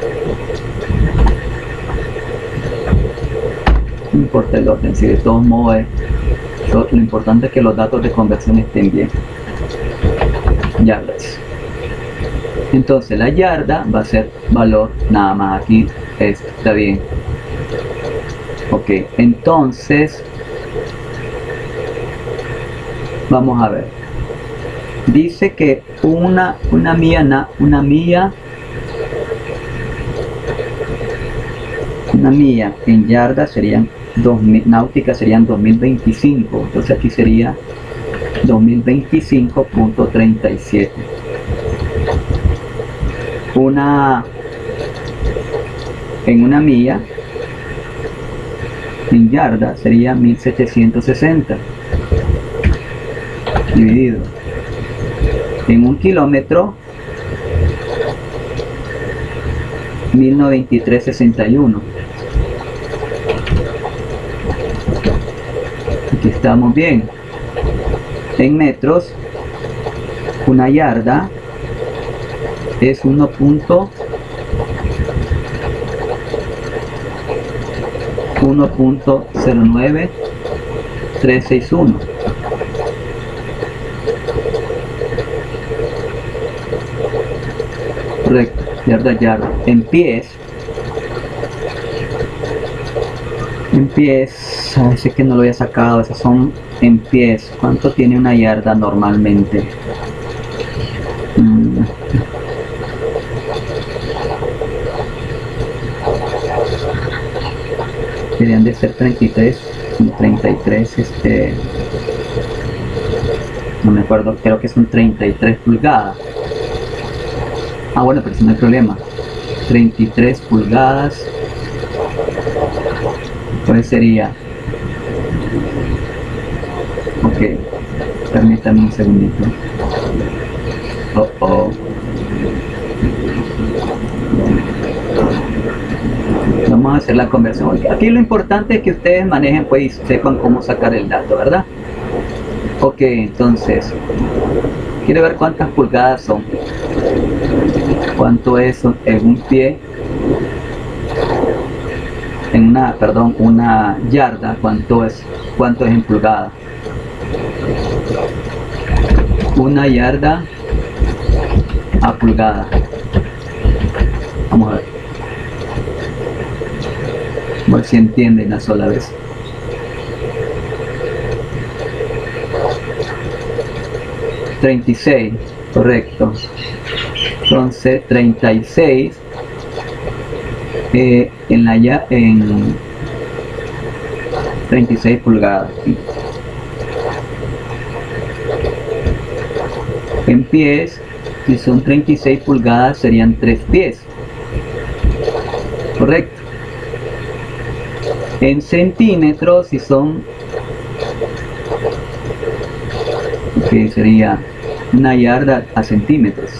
No importa el orden, si de todos modos lo importante es que los datos de conversión estén bien. Yardas. Entonces la yarda va a ser valor nada más aquí, esto está bien. Ok, entonces vamos a ver. Dice que una milla en yardas serían 2000 náuticas, serían 2025. Entonces aquí sería 2025.37. En una milla en yardas sería 1760 dividido en un kilómetro 1093.61. Aquí estamos bien. En metros, una yarda es 1.09361. Correcto, yarda. En pies, a veces que no lo había sacado, esas son en pies. ¿Cuánto tiene una yarda normalmente? Deberían de ser 33, 33, no me acuerdo, creo que son 33 pulgadas. Ah, bueno, pero eso no hay problema. 33 pulgadas. Pues sería. Ok, permítame un segundito. Vamos a hacer la conversión. Aquí lo importante es que ustedes manejen, pues, y sepan cómo sacar el dato, ¿verdad? Ok, entonces, quiero ver cuántas pulgadas son. ¿Cuánto es en un pie? En una yarda, ¿cuánto es en pulgadas? Una yarda a pulgada. Vamos a ver. A ver si entienden una sola vez. $36, correcto. Entonces 36 en 36 pulgadas. En pies, si son 36 pulgadas, serían 3 pies. Correcto. En centímetros, si son, que sería una yarda a centímetros.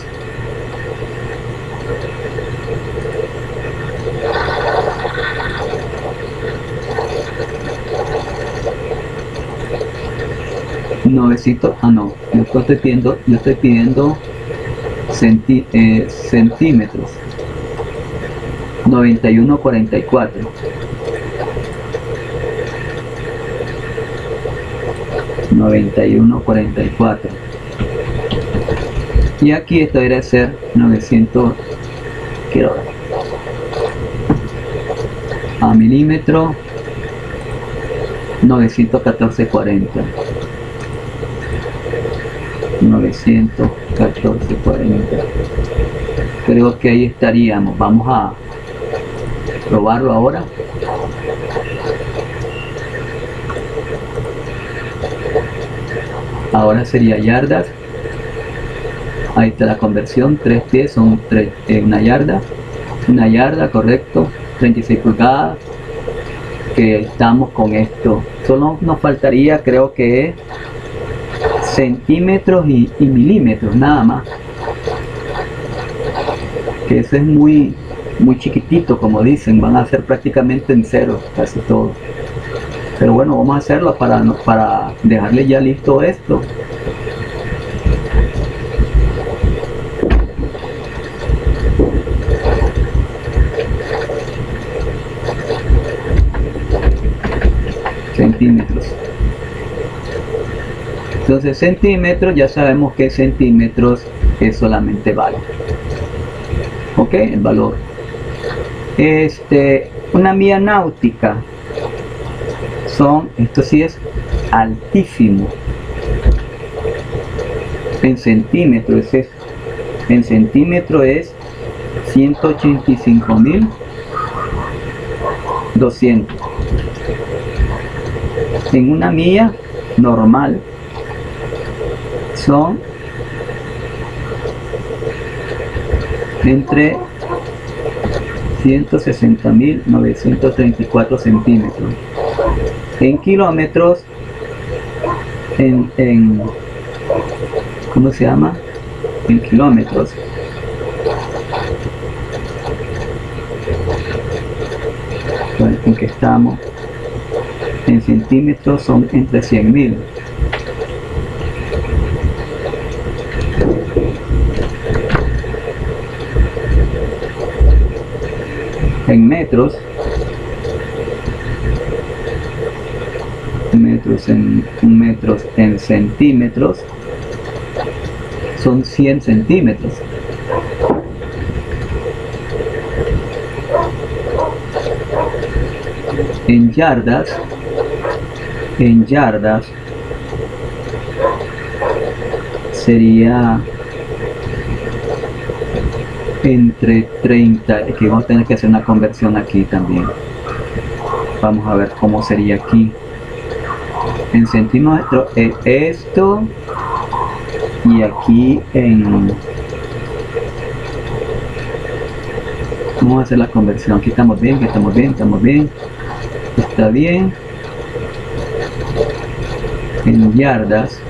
No, yo estoy pidiendo centímetros. 91.44. Y aquí esto debería ser 900, quiero ver, a milímetro, 914.40. 914.40. Creo que ahí estaríamos. Vamos a probarlo ahora. Ahora sería yardas. Ahí está la conversión. 3 pies son una yarda. Una yarda, correcto. 36 pulgadas. estamos con esto. Solo nos faltaría, creo que centímetros y milímetros nada más, que ese es muy chiquitito, como dicen, van a ser prácticamente en cero casi todo. Pero bueno, vamos a hacerlo para dejarle ya listo esto. Centímetros. Entonces centímetros, ya sabemos que centímetros es solamente vale. Ok, el valor. Una milla náutica esto sí es altísimo. En centímetros es eso. En centímetros es 185.200. En una milla normal son entre 160.934 centímetros. En kilómetros, ¿cómo se llama? En kilómetros. Bueno, en que estamos. En centímetros son entre 100.000. En metros, en centímetros son 100 centímetros. En yardas sería entre 30, que vamos a tener que hacer una conversión aquí también. Vamos a ver cómo sería aquí. En centímetros esto, y aquí vamos a hacer la conversión. Aquí estamos bien, está bien. En yardas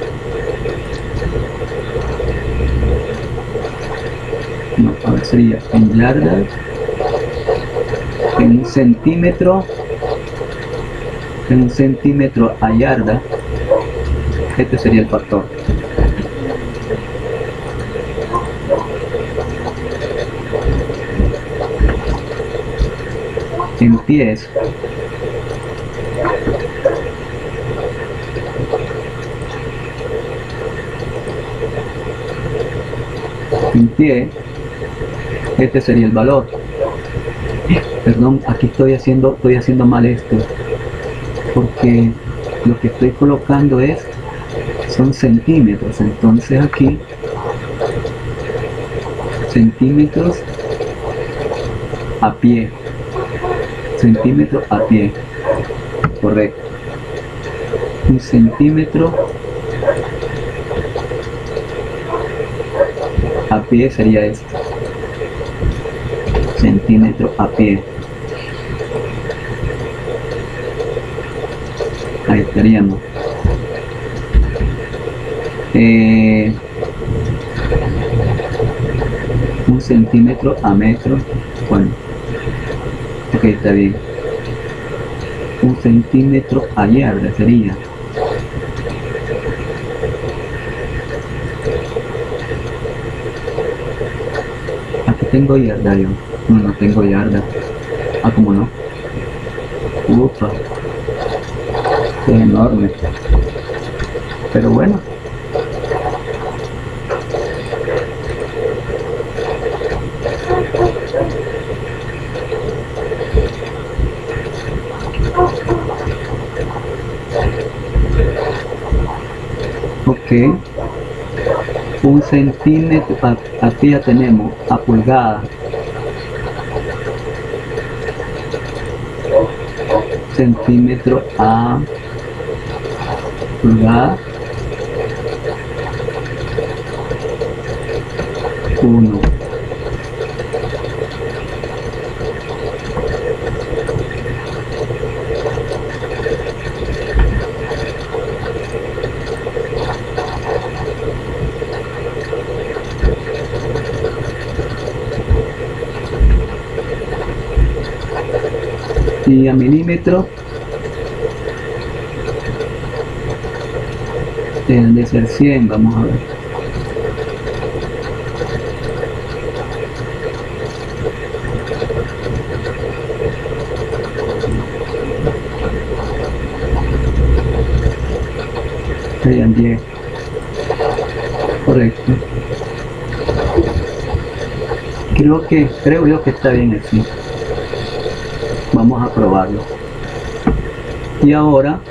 no, a ver, sería en yardas, en un centímetro a yarda. Este sería el factor. En pies, este sería el valor. Perdón, aquí estoy haciendo mal esto, porque lo que estoy colocando son centímetros. Entonces aquí centímetros a pie, correcto. Un centímetro a pie sería esto, centímetro a pie. Ahí estaríamos. Un centímetro a metro. Bueno, ok, está bien. Un centímetro a yarda sería. Aquí tengo yarda yo. No tengo yarda. Ah, ¿cómo no? Ufa. Es enorme. Pero bueno. Ok, un centímetro, aquí ya tenemos a pulgada, centímetro a pulgada, 1. y a milímetros deben de ser 100. Vamos a ver. Serían 10. Correcto. Creo yo que está bien así. Vamos a probarlo. Y ahora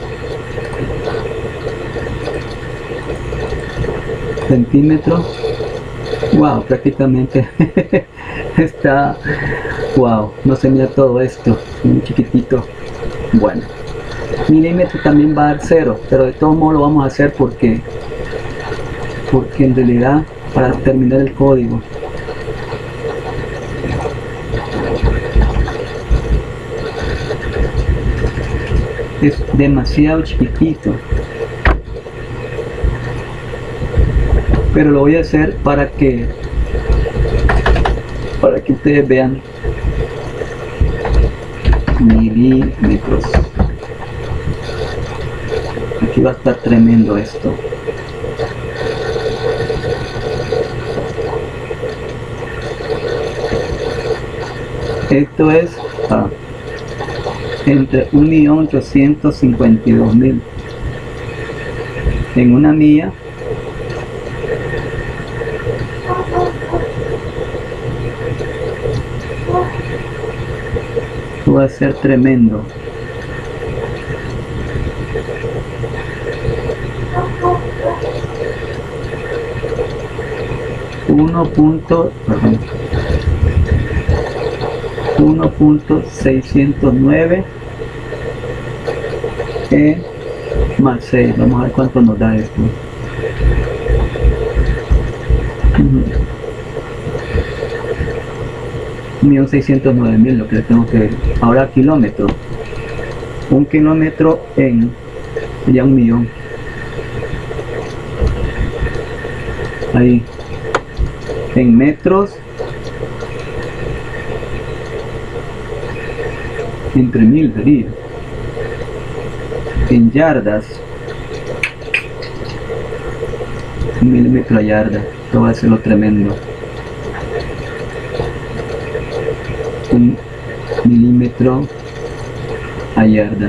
centímetros. Wow, prácticamente está, wow, no se mira todo esto, muy chiquitito. Bueno, milímetro también va a dar 0, pero de todos modos lo vamos a hacer porque en realidad para terminar el código. Es demasiado chiquitito, pero lo voy a hacer para que ustedes vean. Milímetros, aquí va a estar tremendo esto. Esto es entre 1.852.000 en una milla. Va a ser tremendo. Perdón, 1.609 más 6. Vamos a ver cuánto nos da esto. 1.609.000, lo que tengo que ver. Ahora kilómetros. Un kilómetro en ya 1.000.000. Ahí. En metros. Entre 1.000 sería. En yardas. 1 milímetro a yarda. Esto va a ser lo tremendo. 1 milímetro a yarda.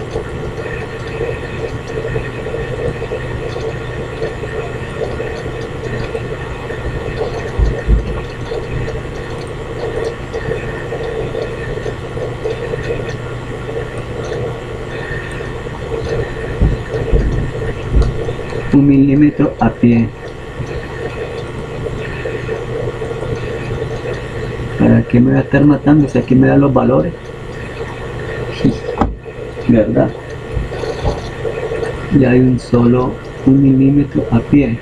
Un milímetro a pie. ¿Para qué me voy a estar matando si aquí me dan los valores? ¿Verdad? Ya hay un solo 1 milímetro a pie.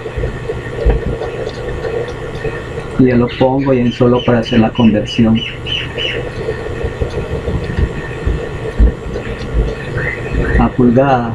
Y ya lo pongo y en solo para hacer la conversión. A pulgada.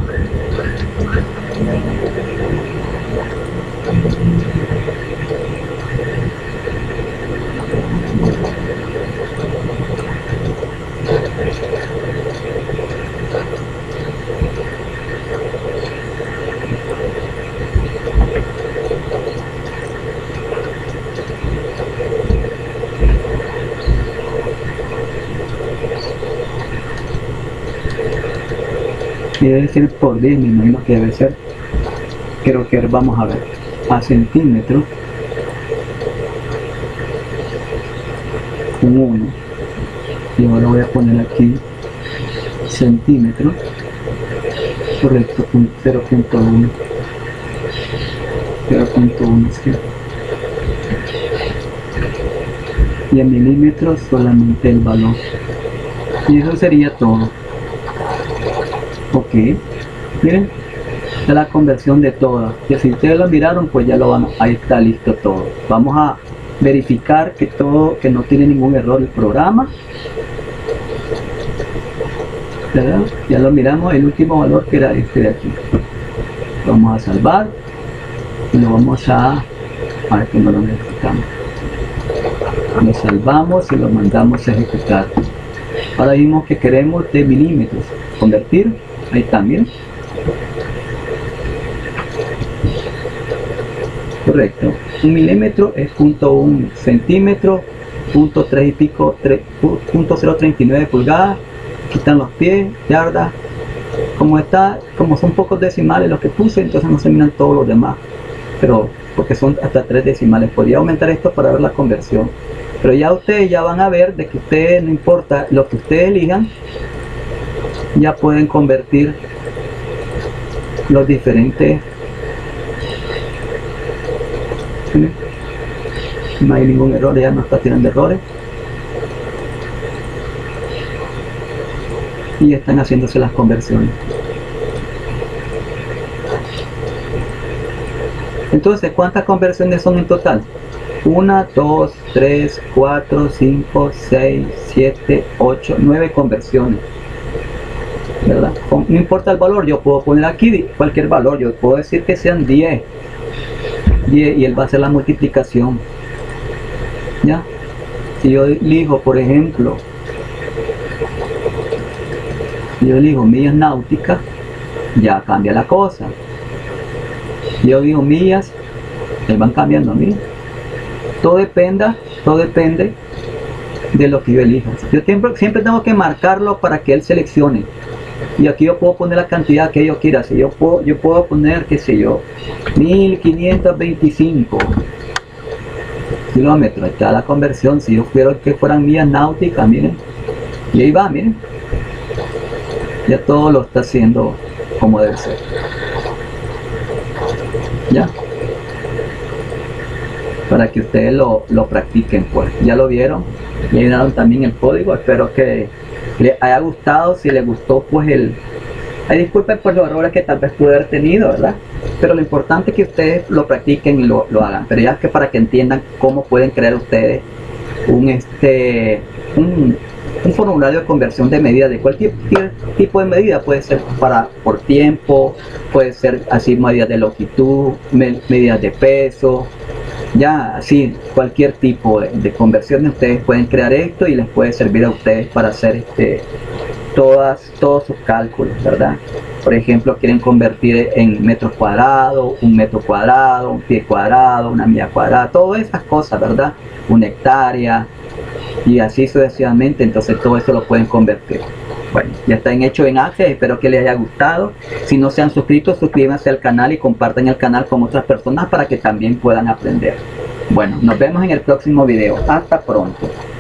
Y debe ser por 10, me imagino que debe ser. Creo que vamos a ver. A centímetros. Un 1. Y ahora voy a poner aquí centímetros. Correcto, 0.1. 0.1, sí. Y en milímetros solamente el valor. Y eso sería todo. Ok, miren, esta es la conversión de todas. Y si ustedes lo miraron, pues ya lo van, ahí está listo todo. Vamos a verificar que todo, que no tiene ningún error el programa. ¿Verdad? Ya lo miramos, el último valor que era este de aquí. Lo vamos a salvar y lo vamos a ver que no lo necesitamos. Lo salvamos y lo mandamos a ejecutar. Ahora vimos que queremos de milímetros. Convertir. Ahí está, miren. Correcto. 1 milímetro es 0.1 centímetro, 0.3 y pico, 0.039 pulgadas. Aquí están los pies, yardas. Como son pocos decimales los que puse, entonces no se miran todos los demás. Pero porque son hasta 3 decimales. Podría aumentar esto para ver la conversión. Pero ya ustedes ya van a ver de que ustedes, no importa lo que ustedes elijan, ya pueden convertir los diferentes. No hay ningún error, ya no está tirando errores. Y están haciéndose las conversiones. Entonces, ¿cuántas conversiones son en total? 1, 2, 3, 4, 5, 6, 7, 8, 9 conversiones, ¿verdad? No importa el valor, yo puedo poner aquí cualquier valor, yo puedo decir que sean 10 y él va a hacer la multiplicación, ¿ya? Si yo elijo, por ejemplo, yo elijo millas náuticas, ya cambia la cosa. Yo digo millas, ahí van cambiando millas. Todo depende de lo que yo elija. Yo siempre tengo que marcarlo para que él seleccione. Y aquí yo puedo poner la cantidad que yo quiera. Si yo puedo poner, qué sé yo, 1525 kilómetros. Ahí está la conversión. Si yo quiero que fueran millas náuticas, miren. Y ahí va, miren. Ya todo lo está haciendo como debe ser. Ya. Para que ustedes lo practiquen, pues. Ya lo vieron. Ya vieron también el código. Espero que les haya gustado. Si les gustó, pues disculpen por los errores que tal vez pude haber tenido, ¿verdad? Pero lo importante es que ustedes lo practiquen y lo hagan. Pero ya es que para que entiendan cómo pueden crear ustedes un formulario de conversión de medida, de cualquier tipo de medida. Puede ser por tiempo, puede ser así medidas de longitud, medidas de peso, ya así cualquier tipo de conversión. Ustedes pueden crear esto y les puede servir a ustedes para hacer todos sus cálculos, ¿verdad? Por ejemplo, quieren convertir en metros cuadrados, 1 metro cuadrado, 1 pie cuadrado, 1 milla cuadrada, todas esas cosas, ¿verdad? 1 hectárea y así sucesivamente. Entonces todo eso lo pueden convertir. Bueno, ya están hechos en Access. Espero que les haya gustado. Si no se han suscrito, suscríbanse al canal y compartan el canal con otras personas para que también puedan aprender. Bueno, nos vemos en el próximo video. Hasta pronto.